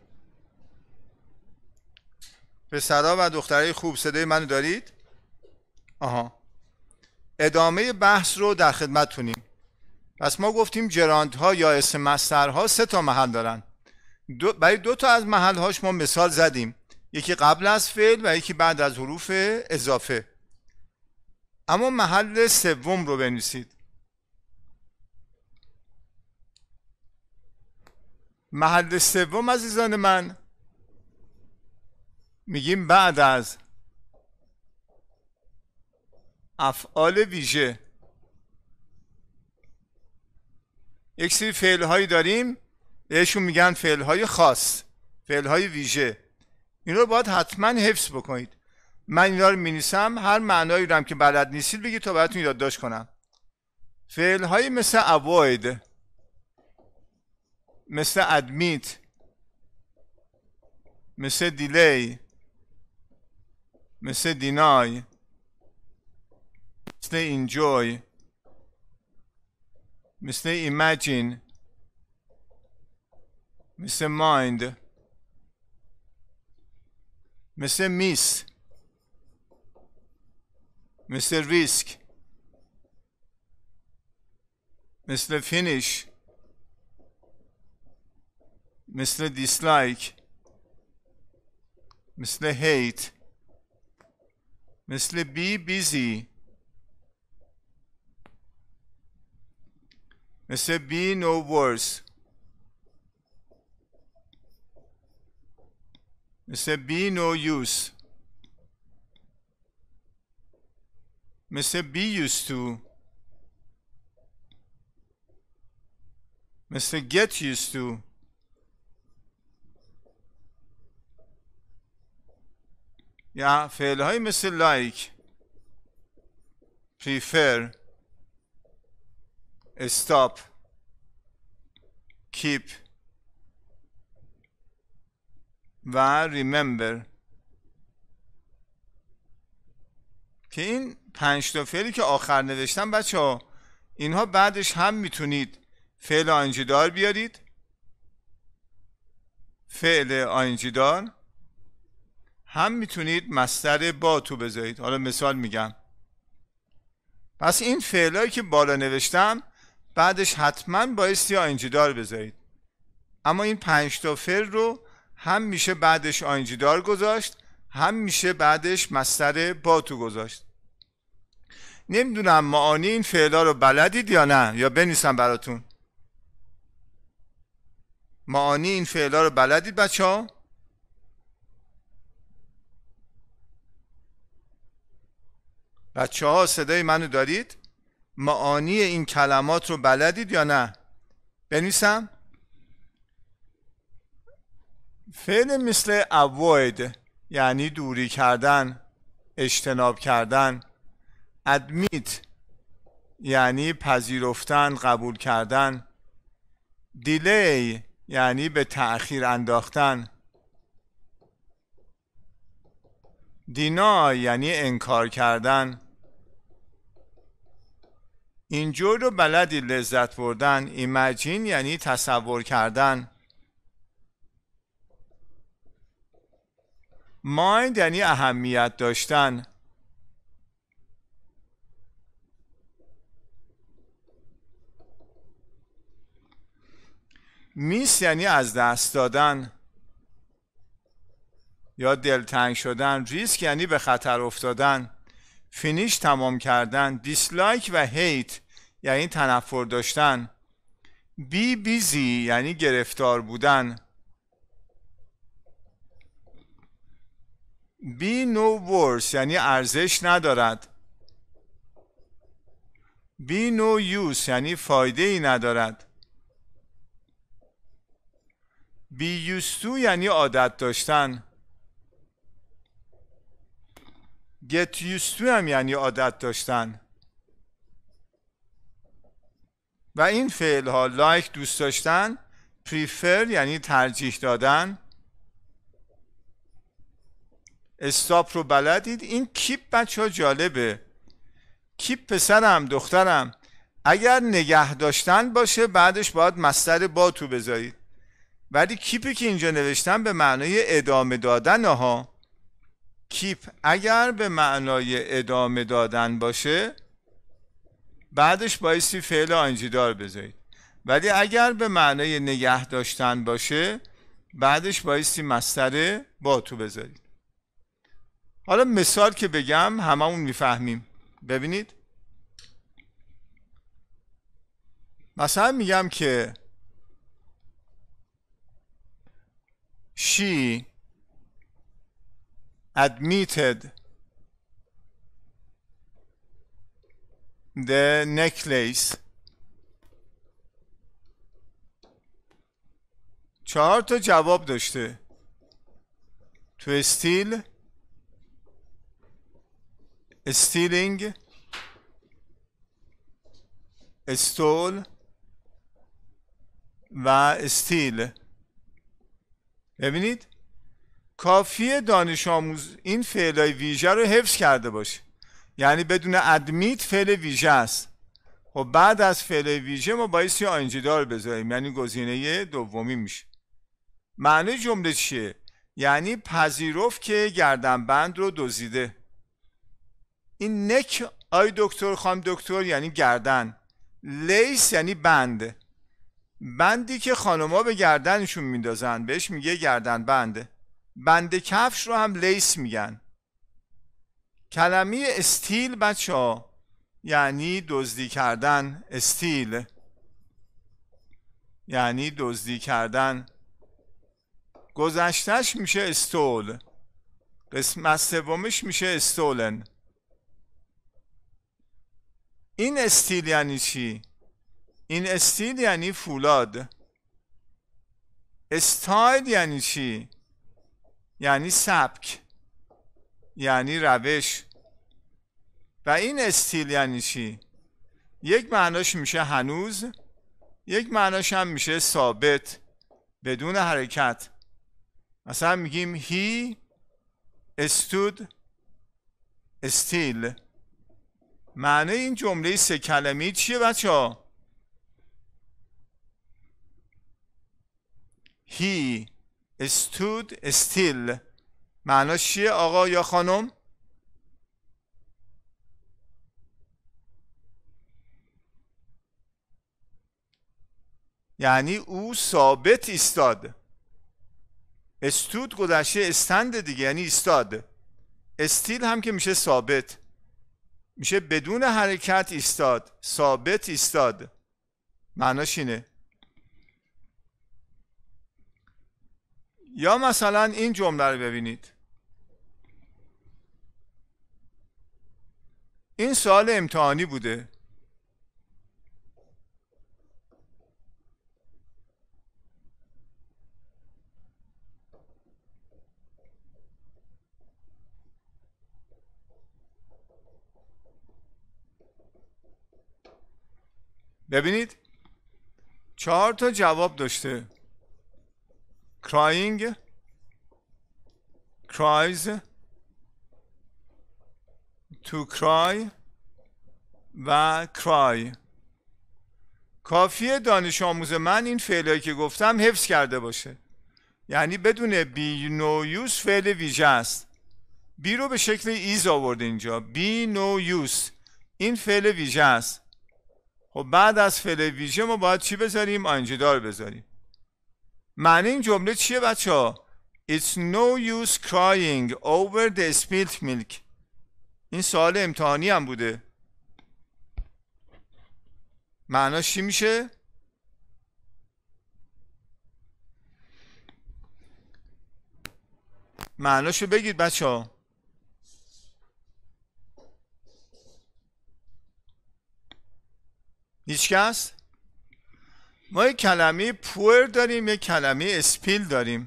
پسرها و دخترای خوب صدای منو دارید؟ آها. ادامه بحث رو در خدمتتونیم. پس ما گفتیم جراندها یا اسم مصدرها سه تا محل دارن. دو برای دو تا از محلهاش ما مثال زدیم، یکی قبل از فعل و یکی بعد از حروف اضافه. اما محل سوم رو بنویسید. محل سوم عزیزان من میگیم بعد از افعال ویژه. یک سری فعل هایی داریم بهشون میگن فعل های خاص، فعل های ویژه. این رو باید حتما حفظ بکنید. من اینا رو مینویسم، هر معنایی رو هم که بلد نیستید بگید تا براتون یادداشت کنم. فعل های مثل avoid، مثل admit، مثل delay، مثل deny، مثل enjoy، مثل imagine، مثل mind، مثل miss، مثل risk، مثل finish، مثل dislike، مثل hate، مثل be busy، مثل be no worse، مثل be no use، مثل be used to، مثل get used to، یا فعل های مثل like، prefer، stop، keep و remember که این پنج تا فعلی که آخر نوشتم بچه ها، اینها بعدش هم میتونید فعل آینجی دار بیارید، فعل آینجی دار، هم میتونید مصدر با تو بذارید. حالا مثال میگم. پس این فعلایی که بالا نوشتم بعدش حتما بایستی آینجی دار بذارید. اما این پنج تا فعل رو هم میشه بعدش آینجی دار گذاشت، هم میشه بعدش مصدر با تو گذاشت. نمیدونم معانی این فعلا رو بلدید یا نه، یا بنویسم براتون. معانی این فعلا رو بلدید بچه ها؟ بچه ها صدای منو دارید؟ معانی این کلمات رو بلدید یا نه؟ بنویسم. فعل مثل avoid یعنی دوری کردن، اجتناب کردن. admit یعنی پذیرفتن، قبول کردن. delay یعنی به تأخیر انداختن. deny یعنی انکار کردن. اینجور رو بلدی لذت بردن. imagine یعنی تصور کردن. mind یعنی اهمیت داشتن. میس یعنی از دست دادن یا دلتنگ شدن. ریسک یعنی به خطر افتادن. فینیش تمام کردن. دیسلایک و هیت یعنی تنفر داشتن. بی بیزی یعنی گرفتار بودن. بی نو ورس یعنی ارزش ندارد. بی نو یوز یعنی فایده ای ندارد. بی یوستو یعنی عادت داشتن. get used to هم یعنی عادت داشتن. و این فعل ها like دوست داشتن، prefer یعنی ترجیح دادن. استاپ رو بلدید. این کیپ بچه ها جالبه. کیپ پسرم دخترم اگر نگه داشتن باشه بعدش باید مصدر با تو بذارید، ولی کیپی که اینجا نوشتن به معنای ادامه دادن ها. کیپ اگر به معنای ادامه دادن باشه بعدش بایستی فعل آنجی دار بذارید، ولی اگر به معنای نگه داشتن باشه بعدش بایستی مصدر با تو بذارید. حالا مثال که بگم هممون میفهمیم. ببینید مثلا میگم که she admitted the necklace. چهار تا جواب داشته. تو استیل، استیلینگ، استول و استیل. ببینید کافیه دانش آموز این فعلای ویژه رو حفظ کرده باشه، یعنی بدون ادمیت فعل ویژه است. خب بعد از فعل ویژه ما بایستی آینجی دار بذاریم، یعنی گزینه دومی میشه. معنی جمله چیه؟ یعنی پذیرفت که گردنبند رو دزدیده. این نک آی دکتر خانم دکتر یعنی گردن. لیس یعنی بند. بندی که خانوما به گردنشون میندازن بهش میگه گردن بند. بند کفش رو هم لیس میگن. کلمه استیل بچه ها یعنی دزدی کردن. استیل یعنی دزدی کردن. گذشتش میشه استول. قسمت سومش میشه استولن. این استیل یعنی چی؟ این استیل یعنی فولاد. استایل یعنی چی؟ یعنی سبک، یعنی روش. و این استیل یعنی چی؟ یک معناش میشه هنوز، یک معناش هم میشه ثابت بدون حرکت. مثلا میگیم he stood still. معنی این جمله سه کلمه‌ای چیه بچه ها؟ he stood still معناش چیه آقا یا خانم؟ یعنی او ثابت ایستاد. استود گذشته استند دیگه، یعنی ایستاد. استیل هم که میشه ثابت، میشه بدون حرکت ایستاد، ثابت ایستاد. معناش اینه. یا مثلا این جمله رو ببینید. این سوال امتحانی بوده. ببینید چهار تا جواب داشته. crying، cries، to cry و cry. کافیه دانش آموز من این فعلایی که گفتم حفظ کرده باشه. یعنی بدون بی نو یوز فعل ویژه است. بی رو به شکل ایز آورده اینجا. بی نو یوز، این فعل ویژه است. خب بعد از فعل ویژه ما باید چی بذاریم؟ آینجی دار بذاریم. معنی این جمله چیه بچه ها؟ It's no use crying over the spilt milk. این سوال امتحانی هم بوده. معناش چی میشه؟ معناشو بگید بچه ها. هیچ کس؟ ما یک کلمه پور داریم، یک کلمه اسپیل داریم.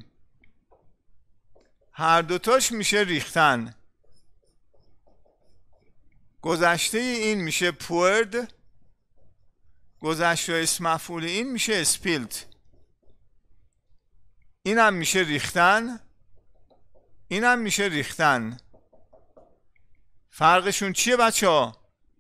هر دوتاش میشه ریختن. گذشته این میشه پورد، گذشته اسم مفعول این میشه اسپیلت. این هم میشه ریختن، این هم میشه ریختن. فرقشون چیه بچه ها؟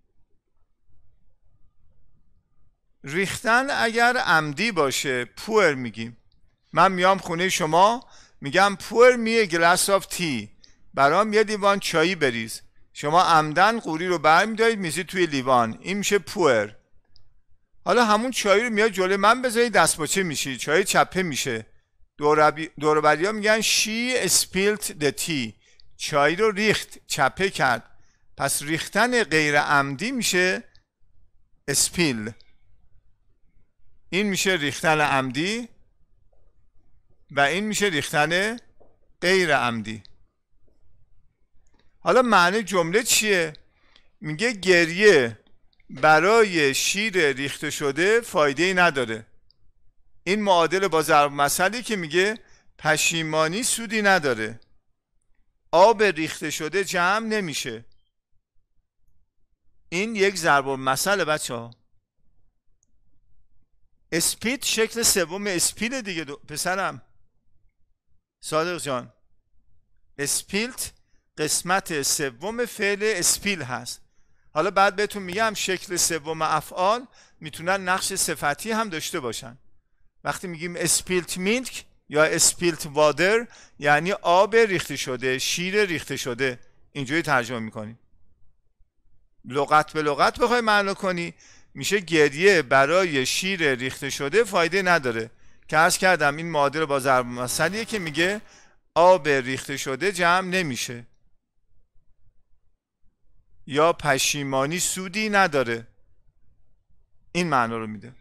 ریختن اگر عمدی باشه پور میگیم. من میام خونه شما میگم پور می گلاس آف تی، برام یه لیوان چایی بریز. شما عمدن قوری رو برمیدارید میزید توی لیوان، این میشه پور. حالا همون چایی رو میاد جلوی من بذارید دستپاچه میشی، چای چپه میشه. دوربری ها میگن she spilled the tea، چای رو ریخت، چپه کرد. پس ریختن غیر عمدی میشه اسپیل. این میشه ریختن عمدی و این میشه ریختن غیر عمدی. حالا معنی جمله چیه؟ میگه گریه برای شیر ریخته شده فایده ای نداره. این معادل با ضرب مثلی که میگه پشیمانی سودی نداره. آب ریخته شده جمع نمیشه. این یک ضرب مثل بچه ها. اسپیت شکل سوم اسپیل دیگه پسرم. صادق جان، اسپیلت قسمت سوم فعل اسپیل هست. حالا بعد بهتون میگم شکل سوم افعال میتونن نقش صفتی هم داشته باشن. وقتی میگیم اسپیلت میلک یا اسپیلت وادر یعنی آب ریخته شده، شیر ریخته شده، اینجوری ترجمه میکنیم. لغت به لغت بخوای معنا کنی میشه گریه برای شیر ریخته شده فایده نداره، که عرض کردم این معادل با ضرب مثلیه که میگه آب ریخته شده جمع نمیشه یا پشیمانی سودی نداره. این معنا رو میده.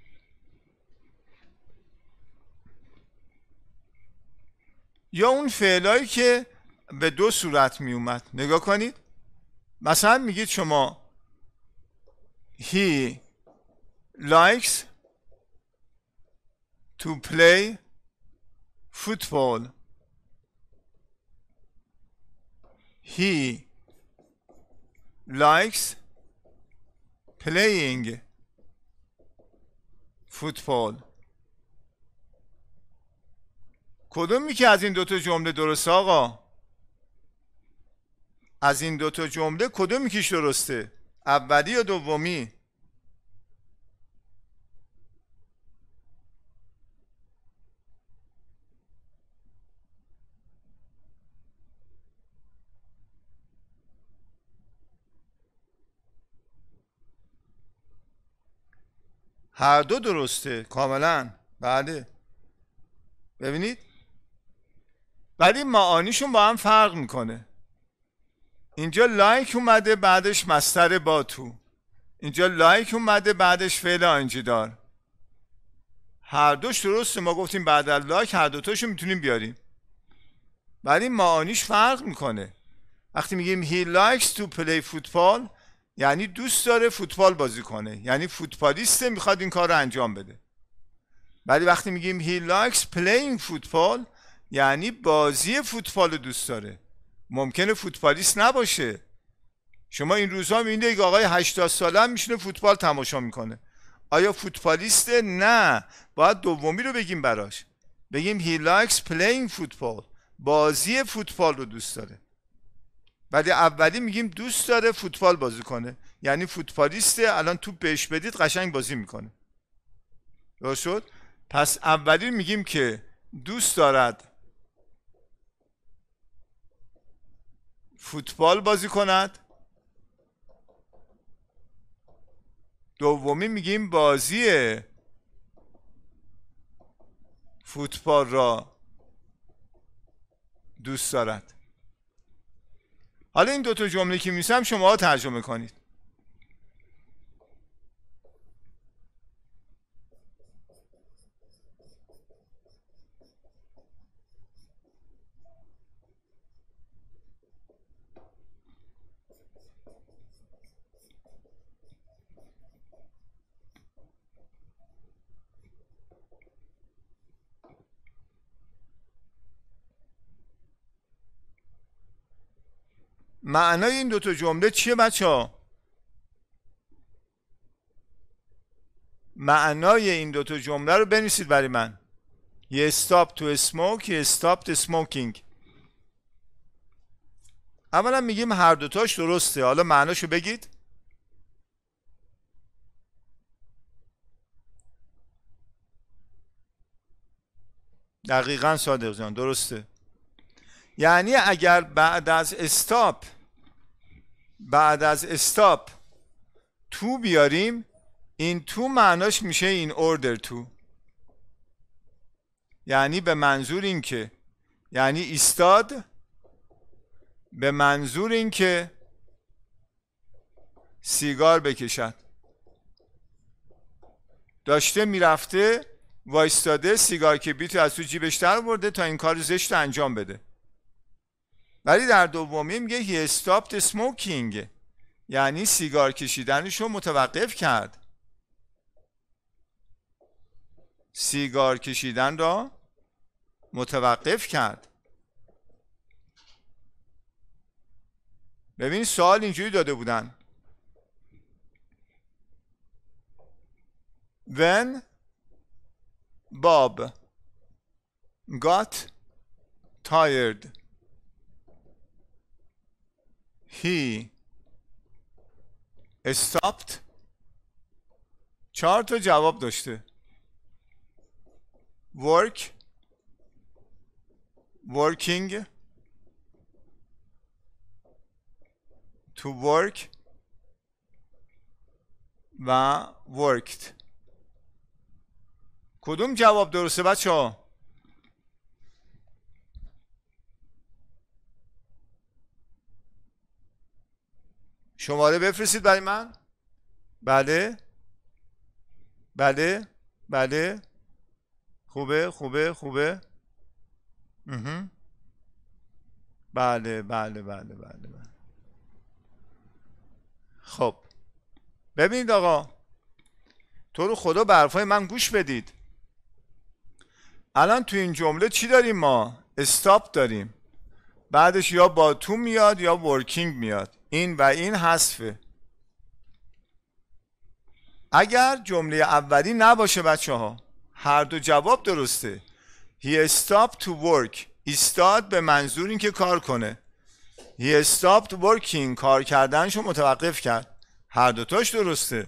یا اون فعلایی که به دو صورت می اومد. نگاه کنید، مثلا میگید شما he likes to play football. He likes playing football. کدومی که از این دوتا جمله درسته آقا؟ از این دوتا جمله کدومی کیش درسته؟ اولی یا دومی؟ هر دو درسته کاملا. بله ببینید، ولی معانیشون با هم فرق میکنه. اینجا لایک اومده بعدش مصدر با تو، اینجا لایک اومده بعدش فعل آنجی دار. هر دوش درسته، ما گفتیم بعد از لایک هر دوتاشو میتونیم بیاریم، ولی معانیش فرق میکنه. وقتی میگیم he likes to play football یعنی دوست داره فوتبال بازی کنه، یعنی فوتبالیسته میخواد این کار رو انجام بده. ولی وقتی میگیم he likes playing football یعنی بازی فوتبال رو دوست داره. ممکنه فوتبالیست نباشه. شما این روزها میبینید یک آقای هشتاد ساله هم میشینه فوتبال تماشا میکنه. آیا فوتبالیسته؟ نه، باید دومی رو بگیم براش. بگیم he likes playing football، بازی فوتبال رو دوست داره. ولی اولی میگیم دوست داره فوتبال بازی کنه، یعنی فوتبالیسته، الان توپ بهش بدید قشنگ بازی میکنه. درست شد؟ پس اولی میگیم که دوست دارد فوتبال بازی کند. دومی میگیم بازی فوتبال را دوست دارد. حالا این دوتا جمله که میسم شما ترجمه کنید. معنای این دوتا جمله چیه بچه ها؟ معنای این دوتا جمله رو بنویسید برای من. He stopped to smoke, he stopped smoking. اولا میگیم هر دوتاش درسته. حالا معناشو بگید. دقیقاً صادق جان درسته. یعنی اگر بعد از استاپ بعد از استاپ تو بیاریم، این تو معناش میشه این اوردر تو، یعنی به منظور این که یعنی ایستاد، به منظور این که سیگار بکشد. داشته میرفته وایستاده، سیگار کبریت از تو جیبش در برده تا این کار زشت انجام بده. ولی در دومی میگه he stopped smoking، یعنی سیگار کشیدنش رو متوقف کرد. سیگار کشیدن را متوقف کرد. ببین سوال اینجوری داده بودن. When Bob got tired, he stopped. چهار تا جواب داشته. work working to work و worked. کدوم جواب درسته بچه ها؟ شماره بفرستید برای من. بله بله بله خوبه خوبه خوبه بله بله بله بله بله. خب ببینید آقا، تو رو خدا به حرفای من گوش بدید. الان تو این جمله چی داریم ما؟ استاپ داریم، بعدش یا با تو میاد یا ورکینگ میاد. این و این حذفه. اگر جمله اولی نباشه بچه ها، هر دو جواب درسته. He stopped to work، ایستاد به منظور این که کار کنه. He stopped working، کار کردنشو متوقف کرد. هر دوتاش درسته.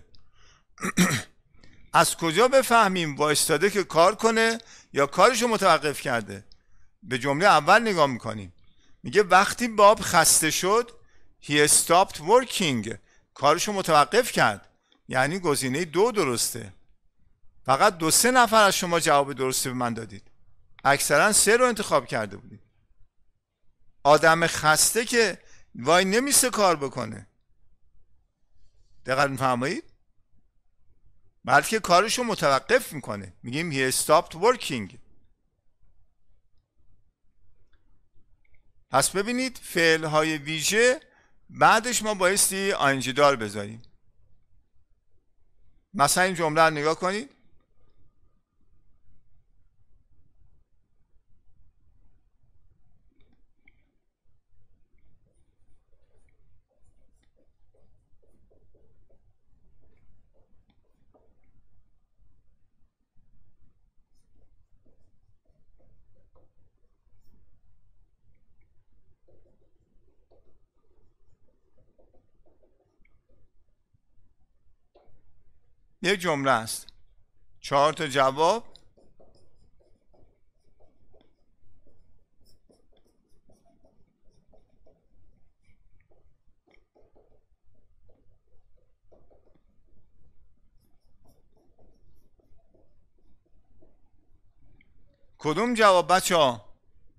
از کجا بفهمیم وایستاده که کار کنه یا کارشو متوقف کرده؟ به جمله اول نگاه میکنیم. میگه وقتی باب خسته شد He stopped working، کارشو متوقف کرد. یعنی گزینه دو درسته. فقط دو سه نفر از شما جواب درسته به من دادید. اکثرا سه رو انتخاب کرده بودید. آدم خسته که وای نمیسته کار بکنه. دقیق میفرمایید؟ بلکه کارشو متوقف میکنه. میگیم he stopped working. پس ببینید فعل های ویژه بعدش ما بایستی آینجی دار بذاریم. مثلا این جمله رو نگاه کنید. یک جمله است، چهار تا جواب. کدوم جواب بچه ها؟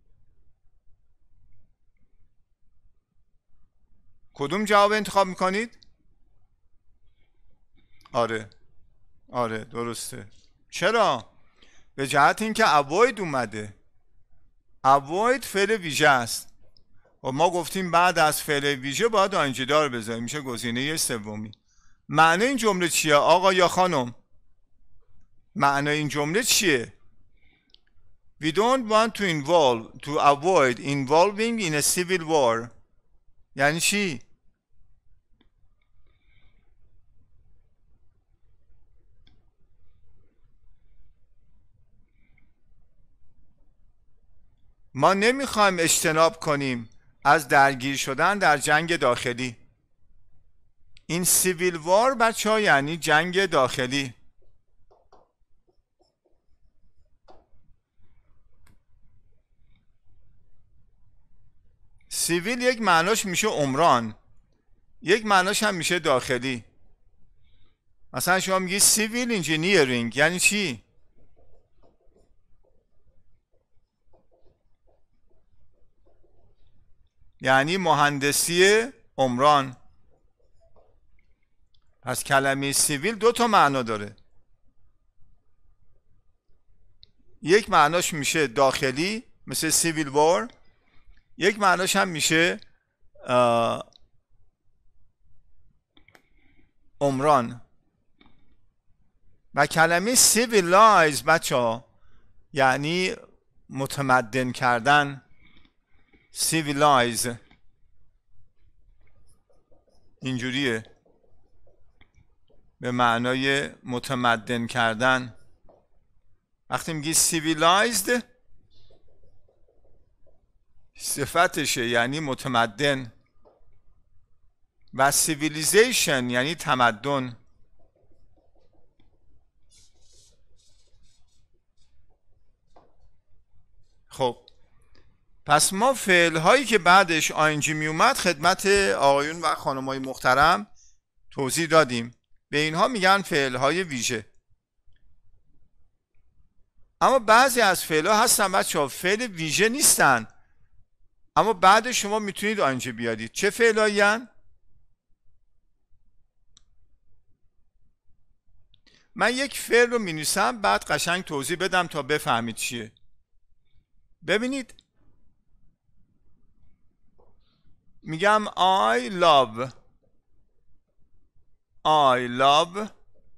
کدوم جواب انتخاب میکنید؟ آره آره درسته. چرا؟ به جهت اینکه avoid اومده. avoid فعل ویژه است و ما گفتیم بعد از فعل ویژه باید آنجی دار بذاریم، میشه گزینه سومی. معنی این جمله چیه آقا یا خانم؟ معنی این جمله چیه؟ We don't want to involve to avoid involving in a civil war. یعنی چی؟ ما نمیخوایم اجتناب کنیم از درگیر شدن در جنگ داخلی. این سیویل وار بچه ها یعنی جنگ داخلی. سیویل یک معناش میشه عمران، یک معناش هم میشه داخلی. مثلا شما میگی سیویل انجینیرینگ یعنی چی؟ یعنی مهندسی عمران. پس کلمه سیویل دو تا معنا داره. یک معناش میشه داخلی مثل سیویل وار، یک معناش هم میشه عمران. و کلمه سیویلایز بچه ها یعنی متمدن کردن. سیویلایز اینجوریه به معنای متمدن کردن. وقتی میگی civilized صفتشه یعنی متمدن و civilization یعنی تمدن. خب پس ما فعل هایی که بعدش آینجی می اومد خدمت آقایون و خانمای محترم توضیح دادیم. به اینها میگن فعل های ویژه. اما بعضی از فعل ها هستن بچه ها فعل ویژه نیستن اما بعد شما میتونید آینجی بیارید. چه فعل هایی هن؟ من یک فعل رو می نویسم بعد قشنگ توضیح بدم تا بفهمید چیه. ببینید میگم I love I love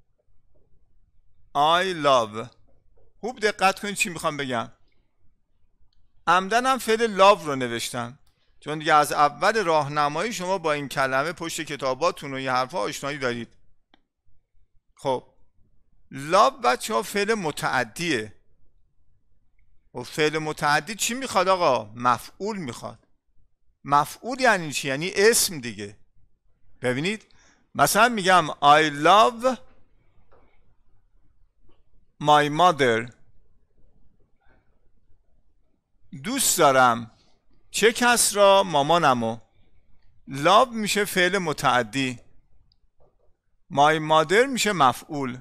I love. خوب دقت کنید چی میخوام بگم. عمدنم فعل love رو نوشتم چون دیگه از اول راهنمایی شما با این کلمه پشت کتاباتون و یه حرفا آشنایی دارید. خب love بچه ها فعل متعدیه و فعل متعدی چی میخواد آقا؟ مفعول میخواد. مفعول یعنی چی؟ یعنی اسم دیگه. ببینید مثلا میگم I love my mother. دوست دارم چه کس را؟ مامانمو. love میشه فعل متعدی، my mother میشه مفعول.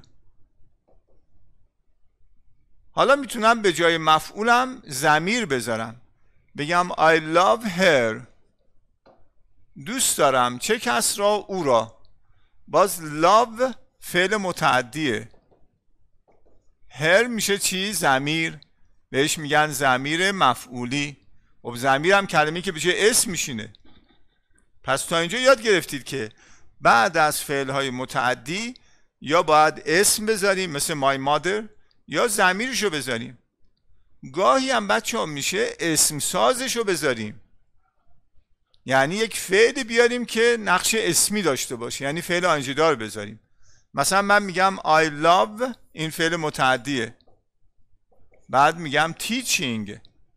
حالا میتونم به جای مفعولم ضمیر بذارم بگم I love her. دوست دارم چه کس را؟ او را. باز love فعل متعدیه، her میشه چی؟ ضمیر. بهش میگن ضمیر مفعولی. خب ضمیر هم کلمه‌ای که به جای اسم میشینه. پس تا اینجا یاد گرفتید که بعد از فعل‌های متعدی یا باید اسم بذاریم مثل my mother یا ضمیرشو بذاریم. گاهی هم بچه ها میشه اسم سازشو بذاریم، یعنی یک فعل بیاریم که نقش اسمی داشته باشه، یعنی فعل آنجی دار بذاریم. مثلا من میگم I love، این فعل متعدیه. بعد میگم teaching،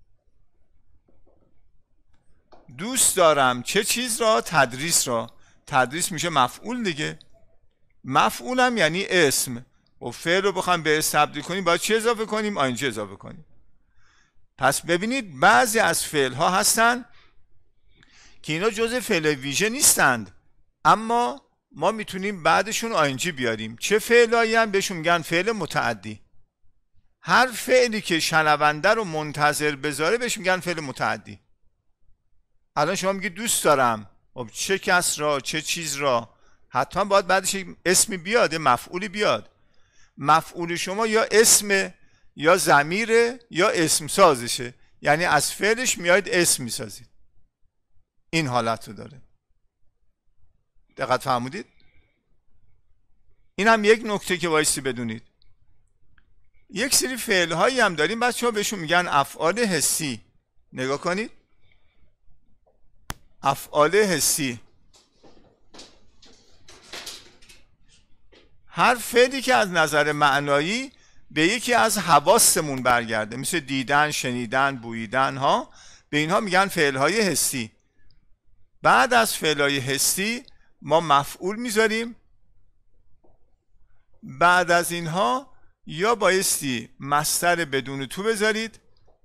دوست دارم چه چیز را؟ تدریس را. تدریس میشه مفعول دیگه. مفعولم یعنی اسم و فعل رو بخوایم به اسم تبدیل کنیم باید چه اضافه کنیم؟ آینجی اضافه کنیم. پس ببینید بعضی از فعل ها هستن که اینا جزء فعل ویژه نیستند اما ما میتونیم بعدشون آینجی بیاریم. چه فعلایی هم بهشون میگن فعل متعدی. هر فعلی که شنونده رو منتظر بذاره بهش میگن فعل متعدی. الان شما میگید دوست دارم، خب چه کس را، چه چیز را، حتما باید بعدش اسمی بیاد، مفعولی بیاد. مفعول شما یا اسم یا ضمیره یا اسم سازشه، یعنی از فعلش میاید اسم میسازید. این حالت رو داره. دقت فرمودید؟ این هم یک نکته که بایستی بدونید. یک سری فعل هایی هم داریم بچه ها بهشون میگن افعال حسی. نگاه کنید، افعال حسی. هر فعلی که از نظر معنایی به یکی از حواسمون برگرده، مثل دیدن، شنیدن، بوییدن ها، به اینها میگن فعلهای حسی. بعد از فعلهای حسی ما مفعول میذاریم. بعد از اینها یا بایستی مصدر بدون تو بذارید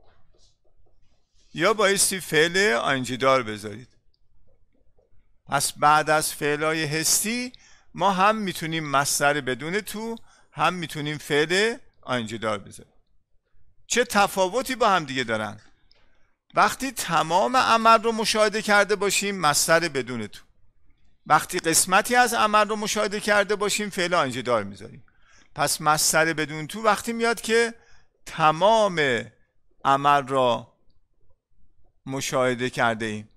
یا بایستی فعل آینجی دار بذارید. پس بعد از فعلهای حسی ما هم میتونیم مصدر بدون تو، هم میتونیم فعل آینجی دار بذاریم. چه تفاوتی با هم دیگه دارن؟ وقتی تمام عمل رو مشاهده کرده باشیم مصدر بدون تو. وقتی قسمتی از عمل رو مشاهده کرده باشیم فعل آینجی دار میذاریم. پس مصدر بدون تو وقتی میاد که تمام عمل را مشاهده کرده ایم،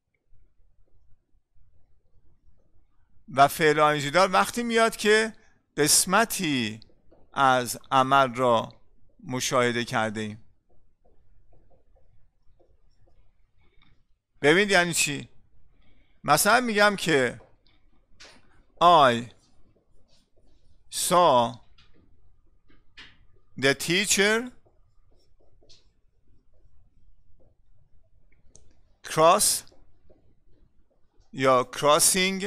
و فعل آینجی دار وقتی میاد که قسمتی از عمل را مشاهده کرده ایم. ببینید یعنی چی؟ مثلا میگم که I saw the teacher cross یا crossing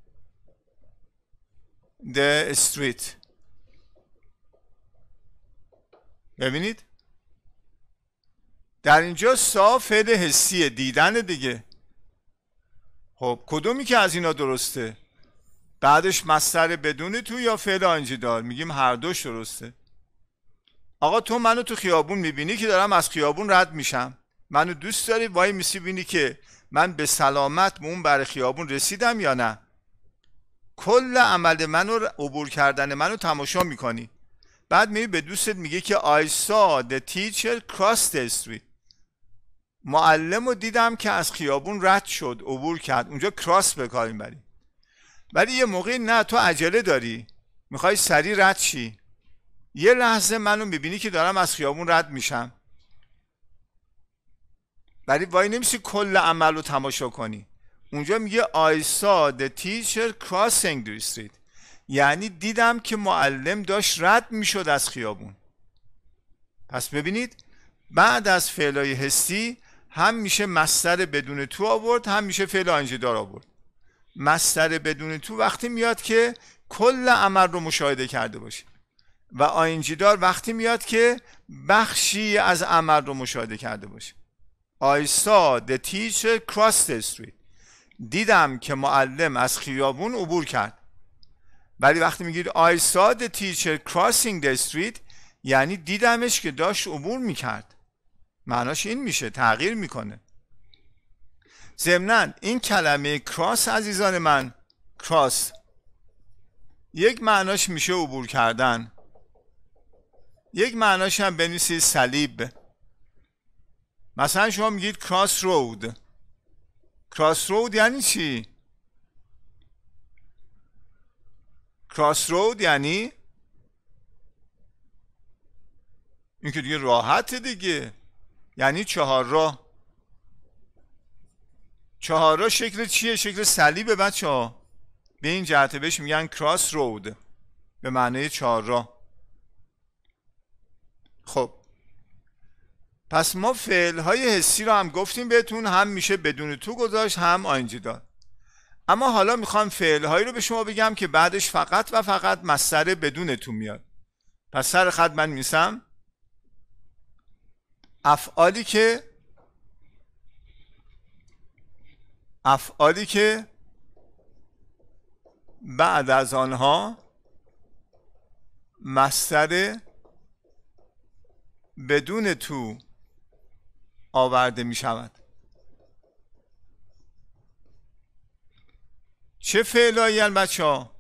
the street. ببینید در اینجا سا فعل حسیه، دیدن دیگه. خب کدومی که از اینا درسته؟ بعدش مصدر بدون تو یا فعل آینجی دار؟ میگیم هر دوش درسته. آقا تو منو تو خیابون میبینی که دارم از خیابون رد میشم، منو دوست داری وای میسی بینی که من به سلامت به اون بر خیابون رسیدم یا نه؟ کل عمل منو، عبور کردن منو تماشا میکنی. بعد میری به دوستت میگه که I saw the teacher cross the street. معلم رو دیدم که از خیابون رد شد، عبور کرد. اونجا کراس به کار میبری. ولی یه موقعی نه، تو عجله داری، میخوای سریع رد شی، یه لحظه منو میبینی که دارم از خیابون رد میشم، ولی وای نمیسی کل عمل رو تماشا کنی. اونجا میگه I saw the teacher crossing the street، یعنی دیدم که معلم داشت رد میشد از خیابون. پس ببینید بعد از فعلای حسی هم میشه مصدر بدون تو آورد، هم میشه فعل آینجی دار آورد. مصدر بدون تو وقتی میاد که کل عمل رو مشاهده کرده باشه، و آینجی دار وقتی میاد که بخشی از عمل رو مشاهده کرده باشه. I saw the teacher cross the street، دیدم که معلم از خیابون عبور کرد. ولی وقتی میگید I saw the teacher crossing the street، یعنی دیدمش که داشت عبور میکرد. معناش این میشه، تغییر میکنه. ضمناً این کلمه کراس عزیزان من، کراس یک معناش میشه عبور کردن، یک معناش هم بنویسید صلیب. مثلا شما میگید کراس رود. کراس رود یعنی چی؟ کراس رود یعنی این که دیگه راحت دیگه، یعنی چهار راه. چهار راه شکل چیه؟ شکل صلیبه بچه ها. به این جهت بهش میگن کراس رود، به معنی چهار راه. خب پس ما فعل های حسی رو هم گفتیم بهتون، هم میشه بدون تو گذاشت، هم آینجی دار. اما حالا میخوام فعل هایی رو به شما بگم که بعدش فقط و فقط مصدر بدون تو میاد. پس سر خط من میسم افعالی که افعالی که بعد از آنها مصدر بدون تو آورده می شود. چه فعلایی بچه ها؟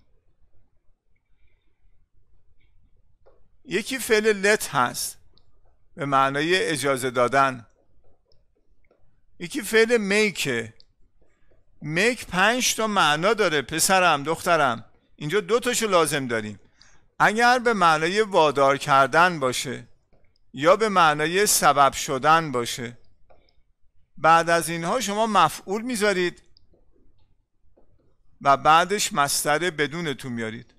یکی فعل لت هست به معنای اجازه دادن. یکی فعل میکه. میک پنج تا معنا داره پسرم دخترم. اینجا دو تاشو لازم داریم. اگر به معنای وادار کردن باشه یا به معنای سبب شدن باشه، بعد از اینها شما مفعول میذارید و بعدش مصدر بدون تو میارید.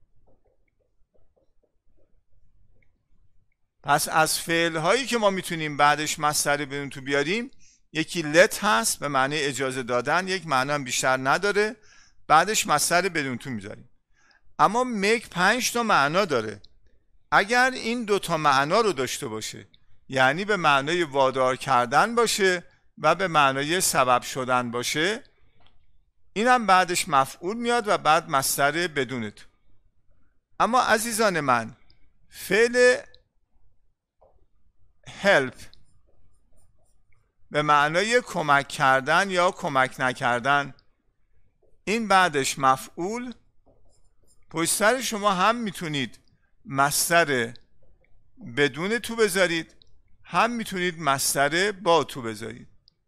پس از فعل هایی که ما میتونیم بعدش مصدر بدون تو بیاریم، یکی لت هست به معنی اجازه دادن، یک معنی هم بیشتر نداره، بعدش مصدر بدون تو میذاریم. اما میک پنج تا معنا داره. اگر این دوتا معنا رو داشته باشه، یعنی به معنای وادار کردن باشه و به معنای سبب شدن باشه، اینم بعدش مفعول میاد و بعد مصدر بدون تو. اما عزیزان من، فعل help به معنای کمک کردن یا کمک نکردن، این بعدش مفعول، پشت سر شما هم میتونید مصدر بدون تو بذارید، هم میتونید مصدر با تو بذارید.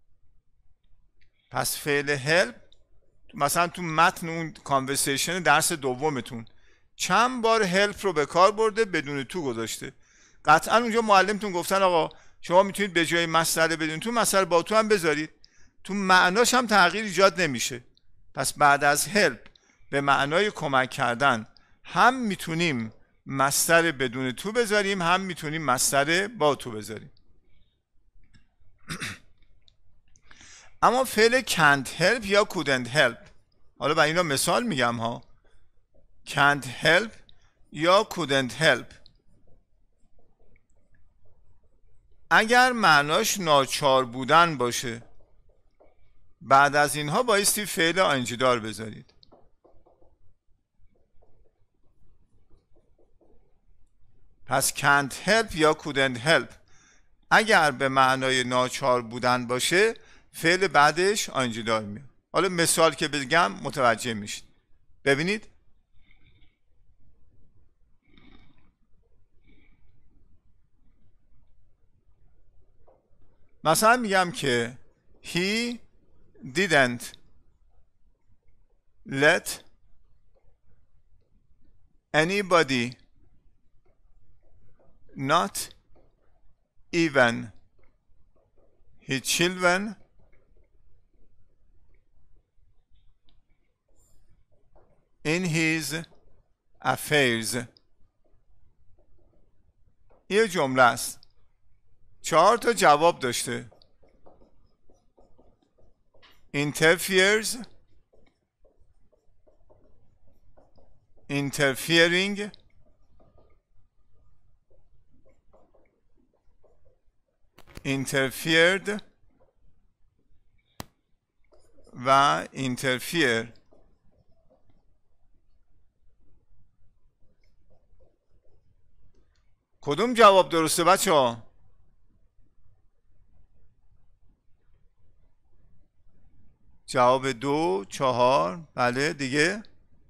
پس فعل help مثلا تو متن اون کانورسیشن درس دومتون چند بار help رو به کار برده بدون تو گذاشته. قطعا اونجا معلمتون گفتن آقا شما میتونید به جای مصدر بدون تو مصدر با تو هم بذارید، تو معناش هم تغییر ایجاد نمیشه. پس بعد از help به معنای کمک کردن هم میتونیم مصدر بدون تو بذاریم، هم میتونیم مصدر با تو بذاریم. اما فعل can't help یا couldn't help، حالا با اینا مثال میگم ها، can't help یا couldn't help، اگر معناش ناچار بودن باشه، بعد از اینها بایستی فعل آنجی دار بذارید. پس can't help یا couldn't help اگر به معنای ناچار بودن باشه، فعل بعدش آنجی دار میاد. حالا مثال که بگم متوجه میشید. ببینید مثلا میگم که he didn't let anybody, not even his children, in his affairs. یه جمله است، چهار تا جواب داشته. interferes, interfering, interfered و interfere. کدوم جواب درسته بچه ها؟ جواب دو، چهار، بله دیگه.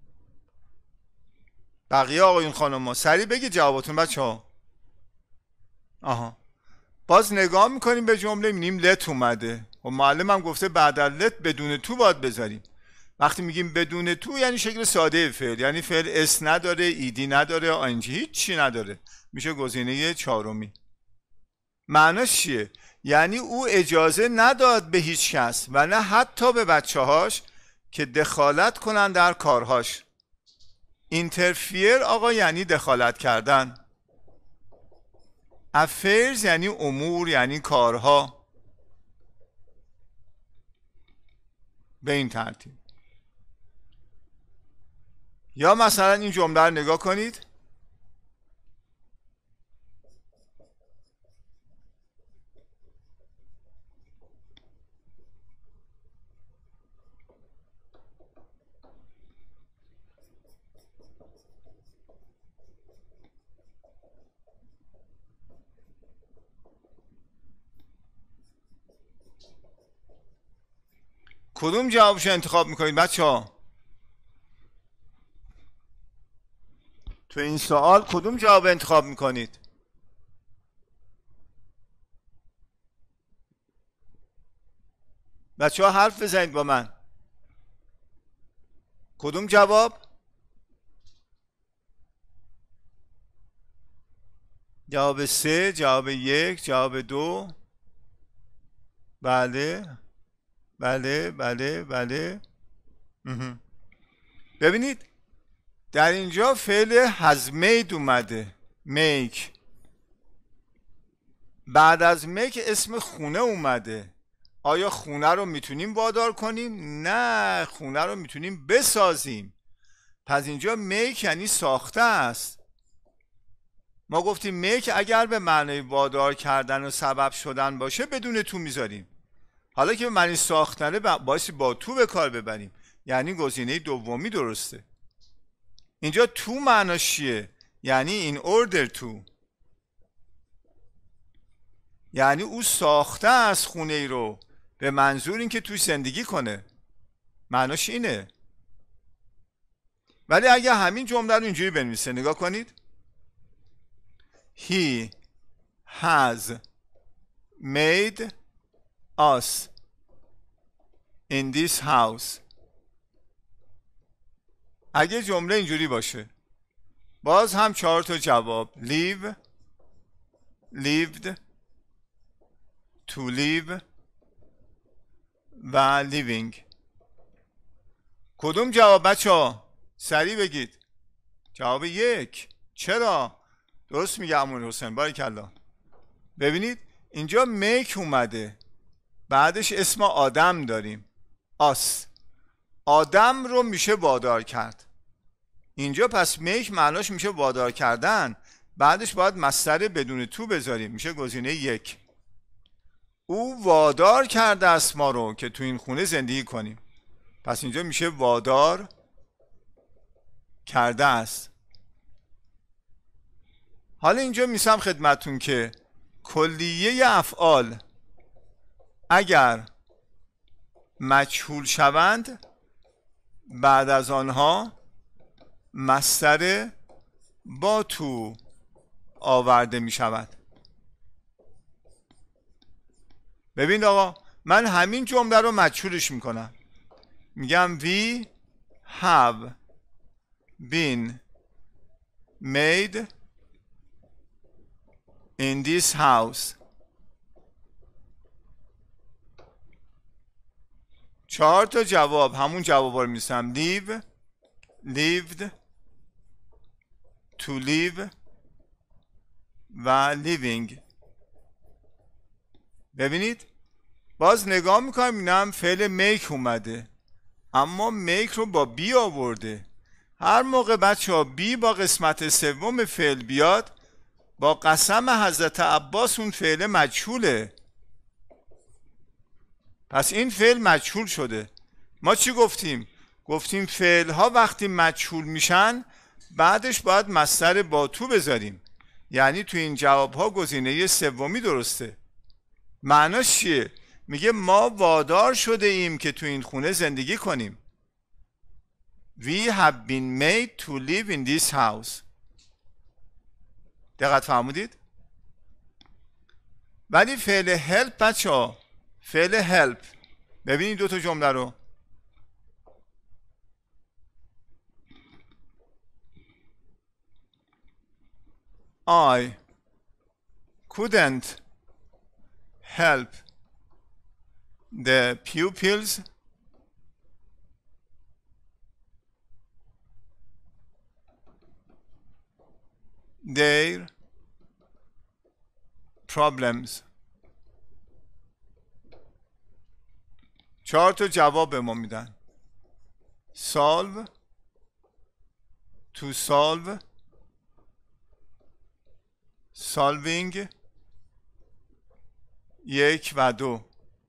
بقیه آقایون خانم ها سریع بگید جوابتون بچه ها. آها، باز نگاه میکنیم به جمله میبینیم لت اومده و معلم هم گفته بعد از لت بدون تو باید بذاریم. وقتی میگیم بدون تو یعنی شکل ساده فعل، یعنی فعل اس نداره، ایدی نداره، آنجی هیچ چی نداره، میشه گزینه چهارمی. معناش چیه؟ یعنی او اجازه نداد به هیچ کس و نه حتی به بچه هاش که دخالت کنن در کارهاش. اینترفیر آقا یعنی دخالت کردن. افیرز یعنی امور، یعنی کارها. به این ترتیب. یا مثلا این جمله رو نگاه کنید. کدوم جوابش انتخاب میکنید بچه ها؟ تو این سوال کدوم جواب انتخاب میکنید؟ بچه ها حرف بزنید با من. کدوم جواب؟ جواب سه، جواب یک، جواب دو. بله بله بله بله. ببینید در اینجا فعل has made اومده، make. بعد از make اسم خونه اومده. آیا خونه رو میتونیم وادار کنیم؟ نه، خونه رو میتونیم بسازیم. پس اینجا make یعنی ساخته است. ما گفتیم make اگر به معنی وادار کردن و سبب شدن باشه بدون تو میذاریم. حالا که به معنی ساختنه باعث با تو به کار ببریم، یعنی گزینه دومی درسته. اینجا تو معناش چیه؟ یعنی in order to، یعنی او ساخته از خونه ای رو به منظور این که توش زندگی کنه. معناش اینه. ولی اگه همین جمله رو اینجوری بنویسه، نگاه کنید. He has made us in this house. اگه جمله اینجوری باشه، باز هم چهار تا جواب: live، lived، to live و living. کدوم جواب بچه ها؟ سریع بگید. جواب یک. چرا؟ درست میگه عمو حسین، باریکلا. ببینید اینجا make اومده، بعدش اسم آدم داریم، us. آدم رو میشه وادار کرد اینجا، پس make معناش میشه وادار کردن. بعدش باید مصدر بدون تو بذاریم، میشه گزینه یک. او وادار کرده است ما رو که تو این خونه زندگی کنیم، پس اینجا میشه وادار کرده است. حالا اینجا میسم خدمتون که کلیه افعال اگر مجهول شوند بعد از آنها مصدر با تو آورده می شود. ببین آقا، من همین جمله رو مجهولش میکنم، میگم we have been made in this house. چهار تا جواب، همون جواب رو میسم: live، lived، to live و living. ببینید باز نگاه میکنم اینم فعل make اومده، اما make رو با بی آورده. هر موقع بچه ها بی با قسمت سوم فعل بیاد، با قسم حضرت عباس اون فعل مجهوله. پس این فعل مجهول شده. ما چی گفتیم؟ گفتیم فعل ها وقتی مجهول میشن بعدش باید مصدر با تو بذاریم، یعنی تو این جواب ها گزینه سومی درسته. معناش چیه؟ میگه ما وادار شده ایم که تو این خونه زندگی کنیم. We have been made to live in this house. دقت فرمودید؟ ولی فعل help بچه ها، فعل help، ببینید دو تا جمله رو. I couldn't help the pupils their problems. چهار تا جواب به ما میدن: solve، to solve، solving، یک و دو.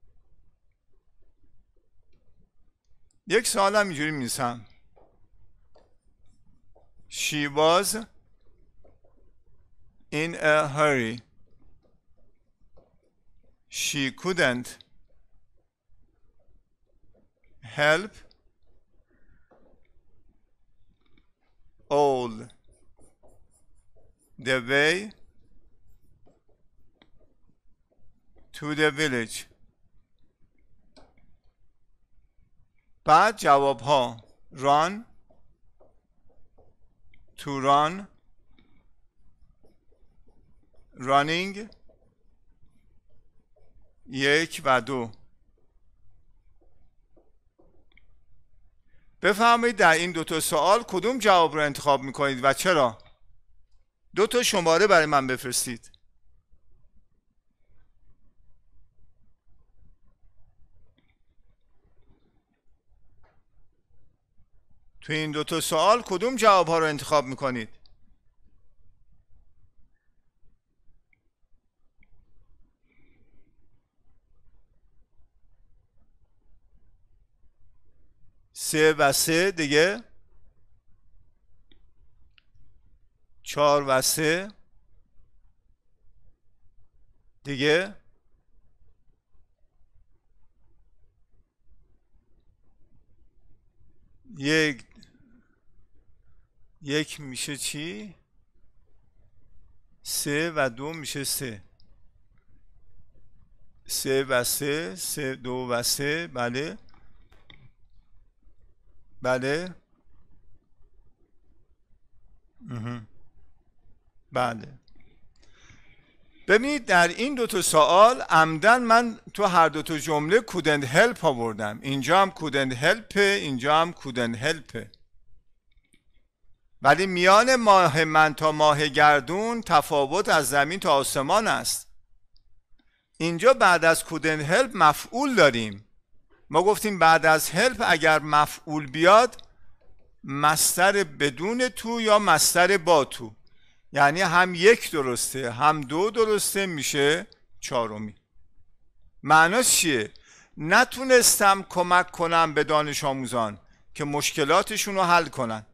یک سوال هم اینجوری می‌نویسم: She was in a hurry. She couldn't help all the way to the village. بعد جواب ها run to run running یک و دو. بفرمایید در این دو تا سوال کدوم جواب رو انتخاب میکنید و چرا؟ دو تا شماره برای من بفرستید. تو این دو تا سوال کدوم جواب ها رو انتخاب میکنید؟ سه و سه دیگه، چهار و سه دیگه، یک یک میشه چی؟ سه و دو میشه سه. سه و سه، سه دو و سه. بله بله بله. ببینید در این دو تا سوال عمدن من تو هر دو تا جمله couldn't help آوردم. اینجا هم couldn't help، اینجا هم couldn't help. ولی میان ماه من تا ماه گردون تفاوت از زمین تا آسمان است. اینجا بعد از couldn't help مفعول داریم. ما گفتیم بعد از help اگر مفعول بیاد مصدر بدون تو یا مصدر با تو، یعنی هم یک درسته هم دو درسته، میشه چهارمی. معناش چیه؟ نتونستم کمک کنم به دانش آموزان که مشکلاتشون رو حل کنن.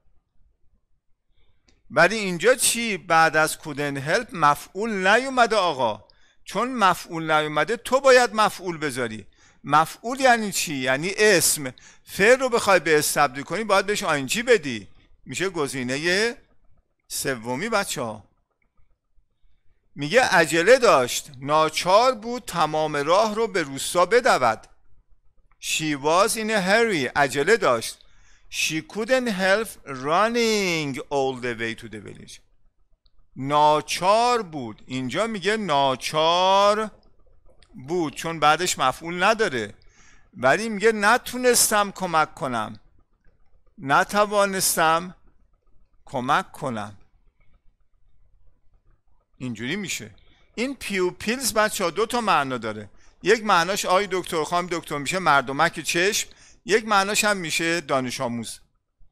ولی اینجا چی؟ بعد از couldn't help مفعول نیومده آقا. چون مفعول نیومده تو باید مفعول بذاری. مفعول یعنی چی؟ یعنی اسم. فعل رو بخوای به اسم تبدیل کنی باید بهش آینجی بدی، میشه گزینه سومی. بچه ها میگه عجله داشت، ناچار بود تمام راه رو به روستا بدود. She was in a hurry، عجله داشت. She couldn't help running all the way to the village. ناچار بود، اینجا میگه ناچار بود چون بعدش مفعول نداره. ولی میگه نتونستم کمک کنم، نتوانستم کمک کنم. اینجوری میشه. این پیوپیلز بچه ها دو تا معنا داره. یک معناش آی دکتر خانم دکتر میشه مردمک چشم، یک معناش هم میشه دانش آموز.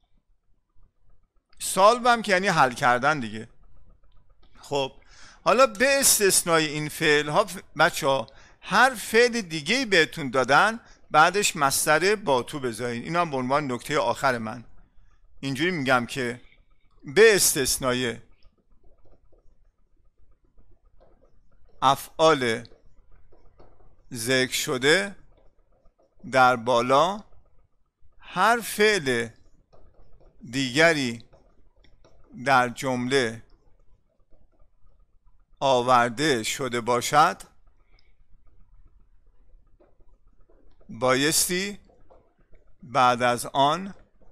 سالو هم که یعنی حل کردن دیگه. خب حالا به استثنای این فعل ها بچه ها هر فعل دیگه بهتون دادن بعدش مصدر با تو بذارین. این هم به عنوان نکته آخر من اینجوری میگم که به استثنای افعال ذکر شده در بالا هر فعل دیگری در جمله آورده شده باشد بایستی بعد از آن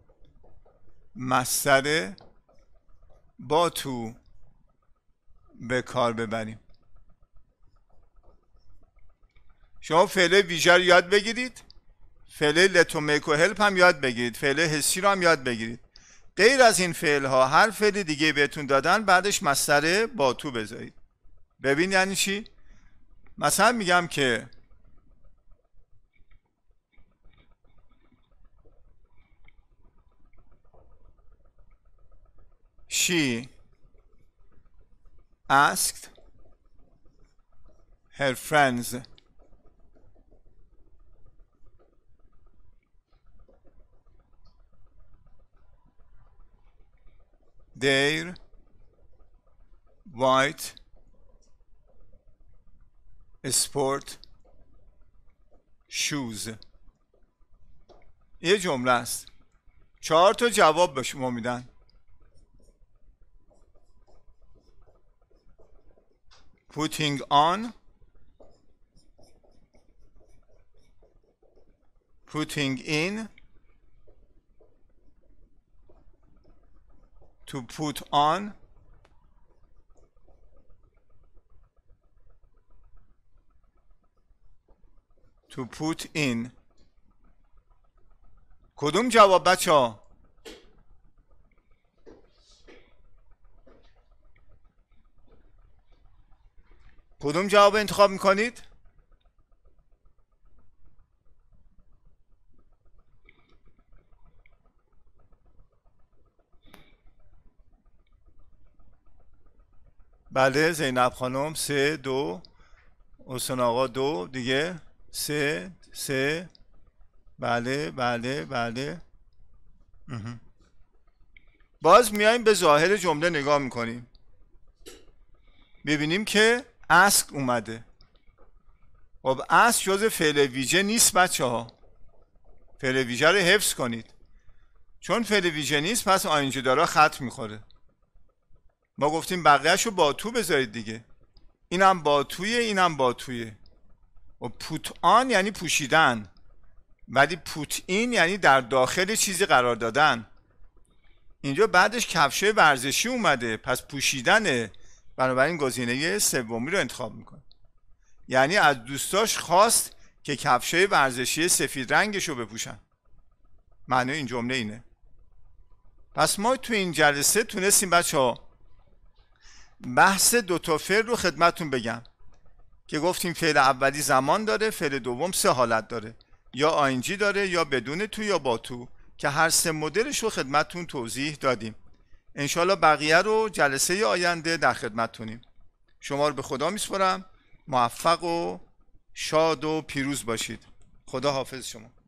مصدر با تو به کار ببریم. شما فعل ویژه رو یاد بگیرید، فعل لتو میک و هلپ هم یاد بگیرید، فعل حسی رو هم یاد بگیرید. غیر از این فعل ها هر فعل دیگه بهتون دادن بعدش مصدر با تو بذارید. ببین یعنی چی؟ مثلا میگم که She asked her friends their white sport shoes. یه جمله است، چهار تا جواب به شما میدن. putting on، putting in، to put on، to put in. کدوم جواب بچه ها؟ کدوم جواب انتخاب میکنید؟ بله زینب خانم سه دو، حسین آقا دو دیگه، سه سه، بله بله بله. باز میایم به ظاهر جمله نگاه میکنیم، ببینیم که ask اومده. خب ask جز فعل ویژه نیست بچه ها، فعل ویژه رو حفظ کنید، چون فعل ویژه نیست پس آینجی داره خط میخوره. ما گفتیم بقیهش رو با تو بذارید دیگه، اینم با تویه اینم با تویه. و put on یعنی پوشیدن، ولی put in یعنی در داخل چیزی قرار دادن. اینجا بعدش کفشای ورزشی اومده، پس پوشیدنه، بنابراین گزینه سومی رو انتخاب میکنه. یعنی از دوستاش خواست که کفشای ورزشی سفید رنگش رو بپوشن. معنی این جمله اینه. پس ما تو این جلسه تونستیم بچه ها بحث دوتا فعل رو خدمتون بگم که گفتیم فعل اولی زمان داره، فعل دوم سه حالت داره، یا آینجی داره یا بدون تو یا با تو، که هر سه مدلش رو خدمتون توضیح دادیم. انشالله بقیه رو جلسه آینده در خدمتتونیم. شما رو به خدا میسپارم. موفق و شاد و پیروز باشید. خدا حافظ شما.